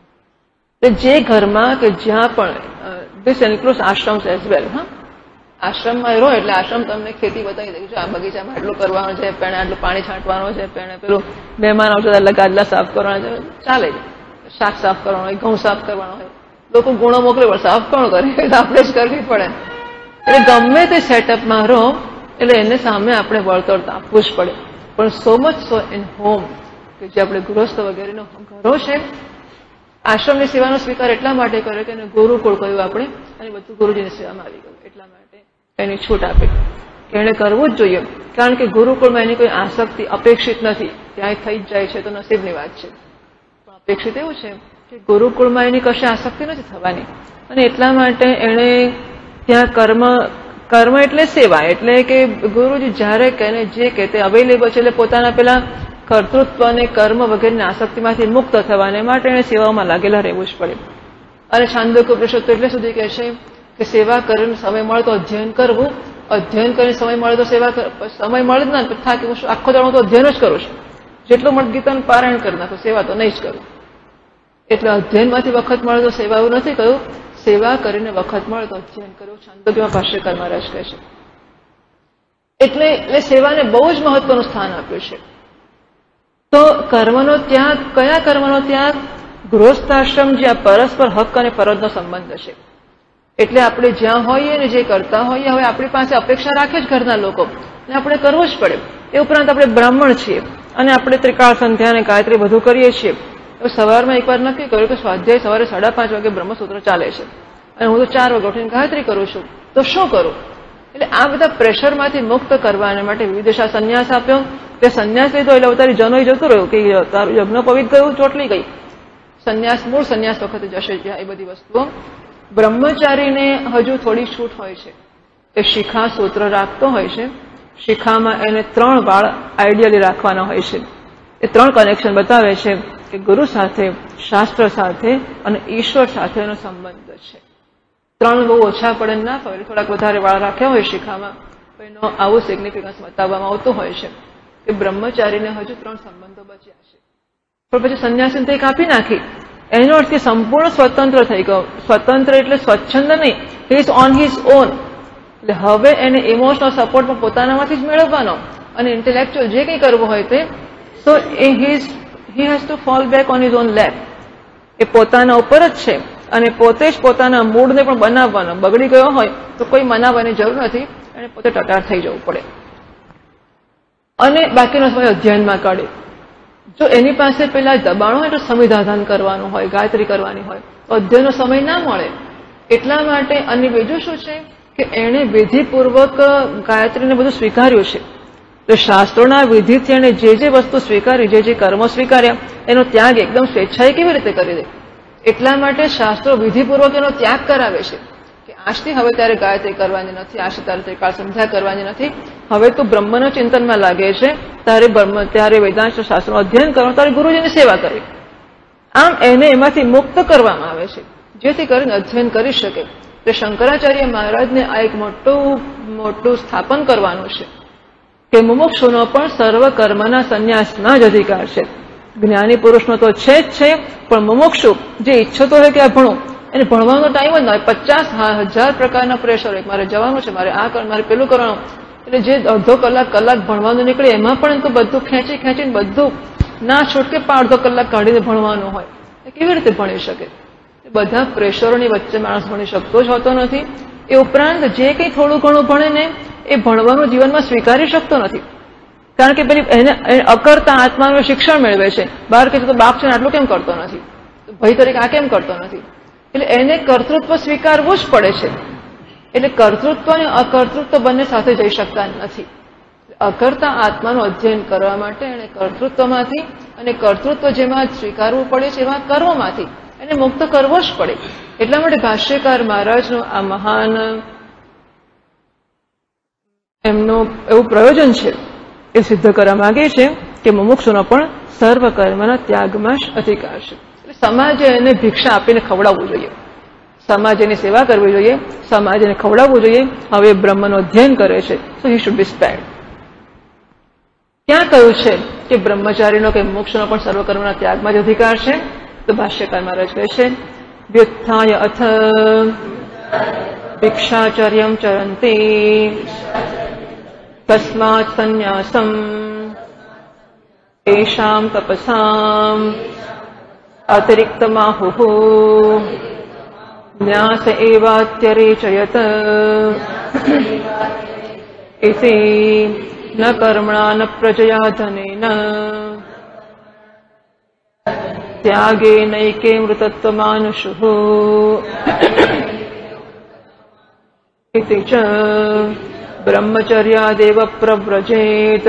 જે ઘરમાં કે જ્યાં પણ, this includes ashrams as well. હા, આશ્રમમાં રહો એટલે આશ્રમ તમને ખેતી બતાવી દે, આ બગીચામાં આટલું કરવાનું છે, પેણે આટલું પાણી છાંટવાનું છે, પેણે પેલું મહેમાન આવશે એટલે ગાદલા સાફ કરવાના છે, ચાલે. શાક સાફ કરવાનું હોય, ઘઉં સાફ કરવાનું હોય, લોકો ગુણો મોકલે પણ સાફ કોણ કરે? એટલે આપણે જ કરવી પડે. એટલે ગમે તે સેટઅપમાં રહો એટલે એને સામે આપણે વળતર આપવું જ પડે. પણ so much so in home, કે જે આપણે ગૃહસ્થ વગેરેનો ઘરો છે, આશ્રમની સેવાનો સ્વીકાર એટલા માટે કરે કે એને ગુરુકુળ કહ્યું આપણે, અને બધું ગુરુજીની સેવામાં આવી ગયું, એટલા માટે એની છૂટ આપે કે એને કરવું જ જોઈએ. કારણ કે ગુરુકુળમાં એની કોઈ આસક્તિ અપેક્ષિત નથી, ત્યાં થઈ જ જાય છે તો નસીબની વાત છે. પણ અપેક્ષિત એવું છે કે ગુરુકુળમાં એની કશી આસક્તિ નથી થવાની, અને એટલા માટે એણે ત્યાં કર્મ કર્મ એટલે સેવા, એટલે કે ગુરુજી જ્યારે કહે જે કહે તે અવેલેબલ છે, એટલે પોતાના પેલા કર્તૃત્વ અને કર્મ વગેરેની આસક્તિમાંથી મુક્ત થવાને માટે એને સેવામાં લાગેલા રહેવું જ પડે. અને છાંદોક્ય ઉપનિષદ તો એટલે સુધી કહે છે કે સેવા કરીને સમય મળે તો અધ્યયન કરવું, અધ્યયન કરીને સમય મળે તો સેવા, સમય મળે જ ના થાકી હું આખો દાડો તો અધ્યયન જ કરું છું, જેટલું મળે ગીતાનું પારાયણ કરી નાખું, સેવા તો નહીં જ કરું. એટલે અધ્યયનમાંથી વખત મળે તો સેવા, એવું નથી કહ્યું, સેવા કરીને વખત મળે તો અધ્યયન કરવું, છાંદોક્યમાં ભાષ્યકાર મહારાજ કહે છે. એટલે સેવાને બહુ જ મહત્વનું સ્થાન આપ્યું છે. તો કર્મનો ત્યાગ, કયા કર્મનો ત્યાગ? ગૃહસ્થાશ્રમ, જ્યાં પરસ્પર હક અને ફરજનો સંબંધ છે. એટલે આપણે જ્યાં હોઈએ ને જે કરતા હોઈએ, હવે આપણી પાસે અપેક્ષા રાખે જ ઘરના લોકો, અને આપણે કરવું જ પડે. એ ઉપરાંત આપણે બ્રાહ્મણ છીએ અને આપણે ત્રિકાળ સંધ્યા અને ગાયત્રી બધું કરીએ છીએ. સવારમાં એકવાર નક્કી કર્યું કે સ્વાધ્યાય સવારે 5:30 વાગે બ્રહ્મસૂત્ર ચાલે છે અને હું તો 4 વાગે ઉઠીને ગાયત્રી કરું છું, તો શું કરું? એટલે આ બધા પ્રેશરમાંથી મુક્ત કરવાને માટે વિવિધ સંન્યાસ આપ્યો. તે સંન્યાસ લીધો એટલે તારી જનોઈ જતું રહ્યું કે તારું યજ્ઞ પવિત ગયું, ચોટલી ગઈ. સંન્યાસ, મૂળ સંન્યાસ વખતે જશે જ્યાં એ બધી વસ્તુઓ. બ્રહ્મચારીને હજુ થોડી છૂટ હોય છે. એ શિખા સૂત્ર રાખતો હોય છે. શિખામાં એને 3 વાળ આઈડિયલી રાખવાના હોય છે. એ 3 કનેક્શન બતાવે છે કે ગુરુ સાથે, શાસ્ત્ર સાથે અને ઈશ્વર સાથેનો સંબંધ છે. 3 બહુ ઓછા પડે ના પડે, થોડાક વધારે વાળ રાખ્યા હોય શિખામાં, તો એનો આવું સિગ્નિફિકન્સ બતાવવામાં આવતું હોય છે કે બ્રહ્મચારીને હજુ 3 સંબંધો બચ્યા છે. પણ પછી સંન્યાસીને તે કાપી નાખી, એનો અર્થ કે સંપૂર્ણ સ્વતંત્ર થઈ ગયો. સ્વતંત્ર એટલે સ્વચ્છંદ નહીં, he is on his own. એટલે હવે એને ઇમોશનલ સપોર્ટ પણ પોતાનામાંથી જ મેળવવાનો અને ઇન્ટેલેક્ચ્યુઅલ જે કંઈ કરવું હોય તે, તો he has to fall back on his own lap. એ પોતાના ઉપર જ છે અને પોતે જ પોતાના મૂડને પણ બનાવવાનો. બગડી ગયો હોય તો કોઈ મનાવવાની જરૂર નથી, એને પોતે ટટાર થઈ જવું પડે અને બાકીનો સમય અધ્યયનમાં કાઢે. જો એની પાસે પેલા દબાણો હોય તો સંવિધાન કરવાનું હોય, ગાયત્રી કરવાની હોય, તો અધ્યયનનો સમય ના મળે. એટલા માટે અને બીજું શું છે કે એણે વિધિપૂર્વક ગાયત્રીને બધું સ્વીકાર્યું છે. તો શાસ્ત્રોના વિધિથી એને જે વસ્તુ સ્વીકારી, જે કર્મો સ્વીકાર્યા, એનો ત્યાગ એકદમ સ્વેચ્છાએ કેવી રીતે કરી દે? એટલા માટે શાસ્ત્રો વિધિપૂર્વક એનો ત્યાગ કરાવે છે કે આજથી હવે ત્યારે ગાયત્રી કરવાની નથી, આજથી તારે ત્રિકાળ સંધ્યા કરવાની નથી, હવે તું બ્રહ્મના ચિંતનમાં લાગે છે, ત્યારે વેદાંત શાસ્ત્રનું અધ્યયન કરવાનું, તારે ગુરુજીની સેવા કરવી. આમ એને એમાંથી મુક્ત કરવામાં આવે છે જેથી કરીને અધ્યયન કરી શકે. તો શંકરાચાર્ય મહારાજને આ એક મોટું સ્થાપન કરવાનું છે કે મુમુક્ષુનો પણ સર્વ કર્મના સંન્યાસના જ અધિકાર છે. જ્ઞાની પુરુષનો તો છે જ છે, પણ મુમુક્ષુ જે ઈચ્છતો હોય કે આ ભણું, એને ભણવાનો ટાઈમ જ ના હોય. 50,000 પ્રકારના પ્રેશર હોય, મારે જવાનું છે, મારે આ કરવાનું, મારે પેલું કરવાનું. એટલે જે અડધો કલાક ભણવાનું નીકળે એમાં પણ તો બધું ખેંચીને બધું ના છૂટકે અડધો કલાક કાઢીને ભણવાનું હોય, કેવી રીતે ભણી શકે? બધા પ્રેશરોની વચ્ચે માણસ ભણી શકતો જ હોતો નથી. એ ઉપરાંત જે કંઈ થોડું ઘણું ભણે ને એ ભણવાનું જીવનમાં સ્વીકારી શકતો નથી, કારણ કે પેલી એને અકર્તા આત્માનું શિક્ષણ મેળવે છે. બહાર કે તો બાપ છે ને આટલું કેમ કરતો નથી, ભાઈ તરીકે આ કેમ કરતો નથી? એટલે એને કર્તૃત્વ સ્વીકારવું જ પડે છે. એટલે કર્તૃત્વ અને અકર્તૃત્વ બંને સાથે જઈ શકતા નથી. અકર્તા આત્માનું અધ્યયન કરવા માટે એને કર્તૃત્વમાંથી અને કર્તૃત્વ જેમાં સ્વીકારવું પડે છે એવા કર્મોમાંથી એને મુક્ત કરવો જ પડે. એટલા માટે ભાષ્યકાર મહારાજનું આ મહાન એમનું એવું પ્રયોજન છે એ સિદ્ધ કરવા માંગે છે કે મુમુક્ષુનો પણ સર્વ કર્મના ત્યાગમાં જ અધિકાર છે. એટલે સમાજે એને ભિક્ષા આપીને ખવડાવવું જોઈએ, સમાજ એની સેવા કરવી જોઈએ, સમાજ એને ખવડાવવું જોઈએ. હવે બ્રહ્મનું અધ્યયન કરે છે, સો હી શુડ બી સ્પેર્ડ. ક્યાં કહ્યું છે કે બ્રહ્મચારીનો કે મોક્ષનો પણ સર્વકર્મના ત્યાગમાં જ અધિકાર છે? તો ભાષ્યકાર મહારાજ કહે છે વ્યુત્થાય અથ ભિક્ષાચર્યમ ચરંતિ તસ્માત સંન્યાસમ તેષાં તપસામ અતિરિક્તમાહુઃ ન્યાસ એવાત્યરેચયત ઇતિ ન કર્મણા ન પ્રજયા ધનેન ત્યાગે નૈકે મૃતત્વમાનુષુઃ ઇતિ ચ બ્રહ્મચર્યાદેવ પ્રવ્રજેત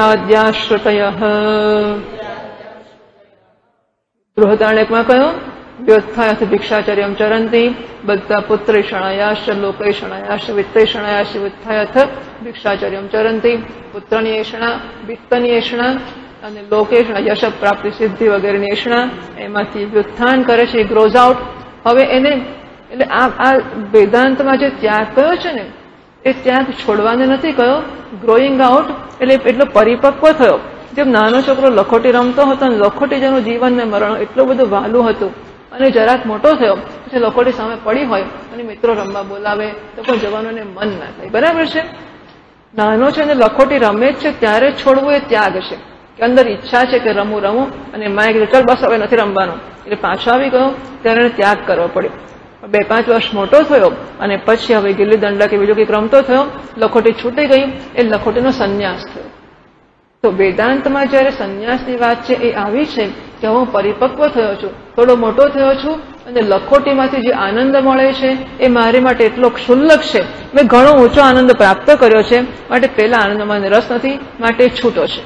ઇત્યાદ્યાશ્રુતયઃ. બૃહદારણ્યકમાં કહ્યું व्युत्थाय भिक्षाचर्यं चरन्ति બધા પુત્રેષણાયાશ્ચ લોકેષણાયાશ્ચ વિત્તેષણાયાશ્ચ વ્યુત્થાય ભિક્ષાચર્યમ ચરંતિ પુત્રની એષણા વિત્તની એષણા અને લોકેષણા યશ પ્રાપ્તિ સિદ્ધિ વગેરેની એષણા એમાંથી વ્યુત્થાન કરે છે, ગ્રોઝ આઉટ. હવે એને એટલે આ વેદાંતમાં જે ત્યાગ કયો છે ને એ ત્યાગ છોડવાને નથી કયો, ગ્રોઈંગ આઉટ એટલે એટલો પરિપક્વ થયો. જેમ નાનો છોકરો લખોટી રમતો હતો અને લખોટી જેનું જીવન ને મરણ એટલું બધું વહાલું હતું અને જરાક મોટો થયો પછી લખોટી સામે પડી હોય અને મિત્રો રમવા બોલાવે તો કોઈ જવાનું એને મન ના થાય. બરાબર છે, નાનો છે અને લખોટી રમે જ છે ત્યારે છોડવું એ ત્યાગ છે કે અંદર ઈચ્છા છે કે રમું અને માએ કીધું ચાલ બસ હવે નથી રમવાનું એટલે પાછો આવી ગયો ત્યારે એને ત્યાગ કરવો પડ્યો. 2-5 વર્ષ મોટો થયો અને પછી હવે ગિલ્લી દંડા કે બીજું કંઈક રમતો થયો, લખોટી છૂટી ગઈ, એ લખોટીનો સંન્યાસ થયો. તો વેદાંતમાં જયારે સંન્યાસની વાત છે એ આવી છે કે હું પરિપક્વ થયો છું, થોડો મોટો થયો છું અને લખોટીમાંથી જે આનંદ મળે છે એ મારી માટે એટલો ક્ષુલ્લક છે, મેં ઘણો ઊંચો આનંદ પ્રાપ્ત કર્યો છે માટે પેલા આનંદમાં રસ નથી માટે છૂટો છે.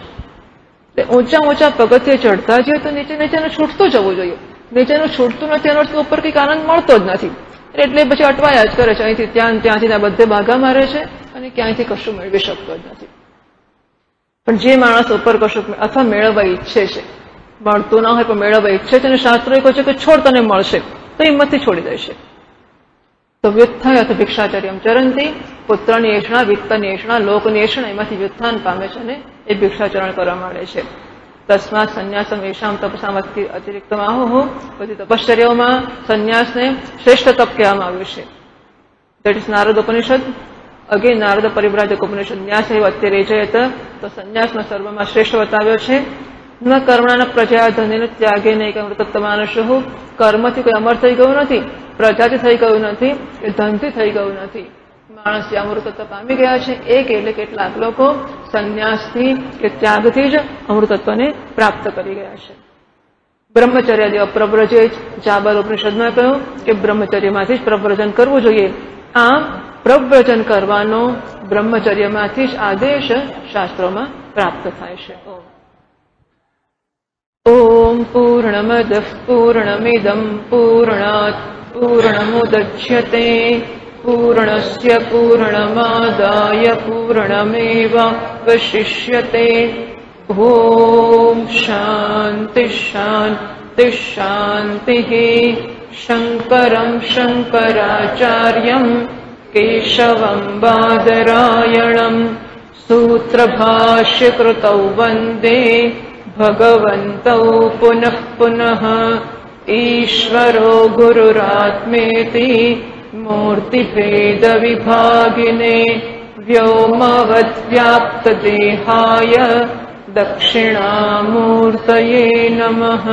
ઊંચા પગથિયે ચડતા જઈએ તો નીચેનું છૂટતું જવું જોઈએ, નીચેનું છૂટતું નથી એનો અર્થ ઉપર કંઈક આનંદ મળતો જ નથી એટલે પછી અટવાયા જ કરે છે, અહીંથી ત્યાંથી બધે ભાગા મારે છે અને ક્યાંયથી કશું મેળવી શકતો જ નથી. પણ જે માણસ ઉપર કશું અથવા મેળવવા ઈચ્છે છે, મળતું ના હોય પણ મેળવવા ઈચ્છે છે અને શાસ્ત્રોએ કહે છે કે છોડ તને મળશે તો હિંમતથી છોડી દેશે. તો વ્યુત્થાય અથવા ભિક્ષાચર્યમ ચરંતિ પુત્રની એષણા વિત્તની એષણા લોકની એષણા એમાંથી વ્યુત્થાન પામે છે અને એ ભિક્ષાચરણ કરવા માંડે છે. તસ્માત સંન્યાસમ એષામ તપસામસ્તિ અતિરિક્તમ આહુઃ. બધી તપશ્ચર્યાઓમાં સંન્યાસને શ્રેષ્ઠ તપ કહેવામાં આવ્યું છે. That is Narada Upanishad. Again Narada Parivrajaka Upanishad ન્યાસ એવ અત્યરેજયત. તો સંન્યાસમાં સર્વમાં શ્રેષ્ઠ બતાવ્યો છે. ન કર્મણા પ્રજા ધનેન ત્યાગે નહીં અમૃતત્વમાનુષુઃ. કર્મથી કોઈ અમર થઈ ગયું નથી, પ્રજાથી થઈ ગયું નથી, કે ધનથી થઈ ગયું નથી. માણસ જે અમૃતત્વ પામી ગયા છે એક એટલે કેટલાક લોકો સંન્યાસથી કે ત્યાગથી જ અમૃતત્વને પ્રાપ્ત કરી ગયા છે. બ્રહ્મચર્યાદિ અપ્રવ્રજે જ જાબર ઉપનિષદમાં કહ્યું કે બ્રહ્મચર્યમાંથી જ પ્રવ્રજન કરવું જોઈએ. આમ પ્રવ્રજન કરવાનો બ્રહ્મચર્યમાંથી જ આદેશ શાસ્ત્રોમાં પ્રાપ્ત થાય છે. ઓમ પૂર્ણમદ પૂર્ણમિદમ પૂર્ણાત પૂર્ણમુદચ્યતે પૂર્ણસ્ય પૂર્ણમાદાય પૂર્ણમેવાવશિષ્યતે. ઓમ શાંતિ શાંતિ શાંતિ. શંકરં શંકરાચાર્યં કેશવં બાદરાયણં સૂત્રભાષ્યકૃતૌ વંદે ભગવन्तૌ પુનઃ પુનઃ. ઈશ્વરો ગુરુરાત્મેતિ મૂર્તિભેદવિભાગિને વ્યોમવદ્વ્યાપ્તદેહાય દક્ષિણામૂર્તયે નમઃ.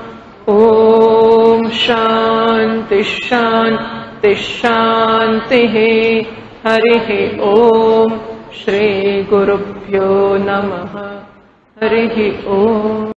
ઓમ શાંતિ શાંતિ શાંતિ. હરિઃ ઓમ શ્રી ગુરુભ્યો નમઃ. હરિઃ ઓમ.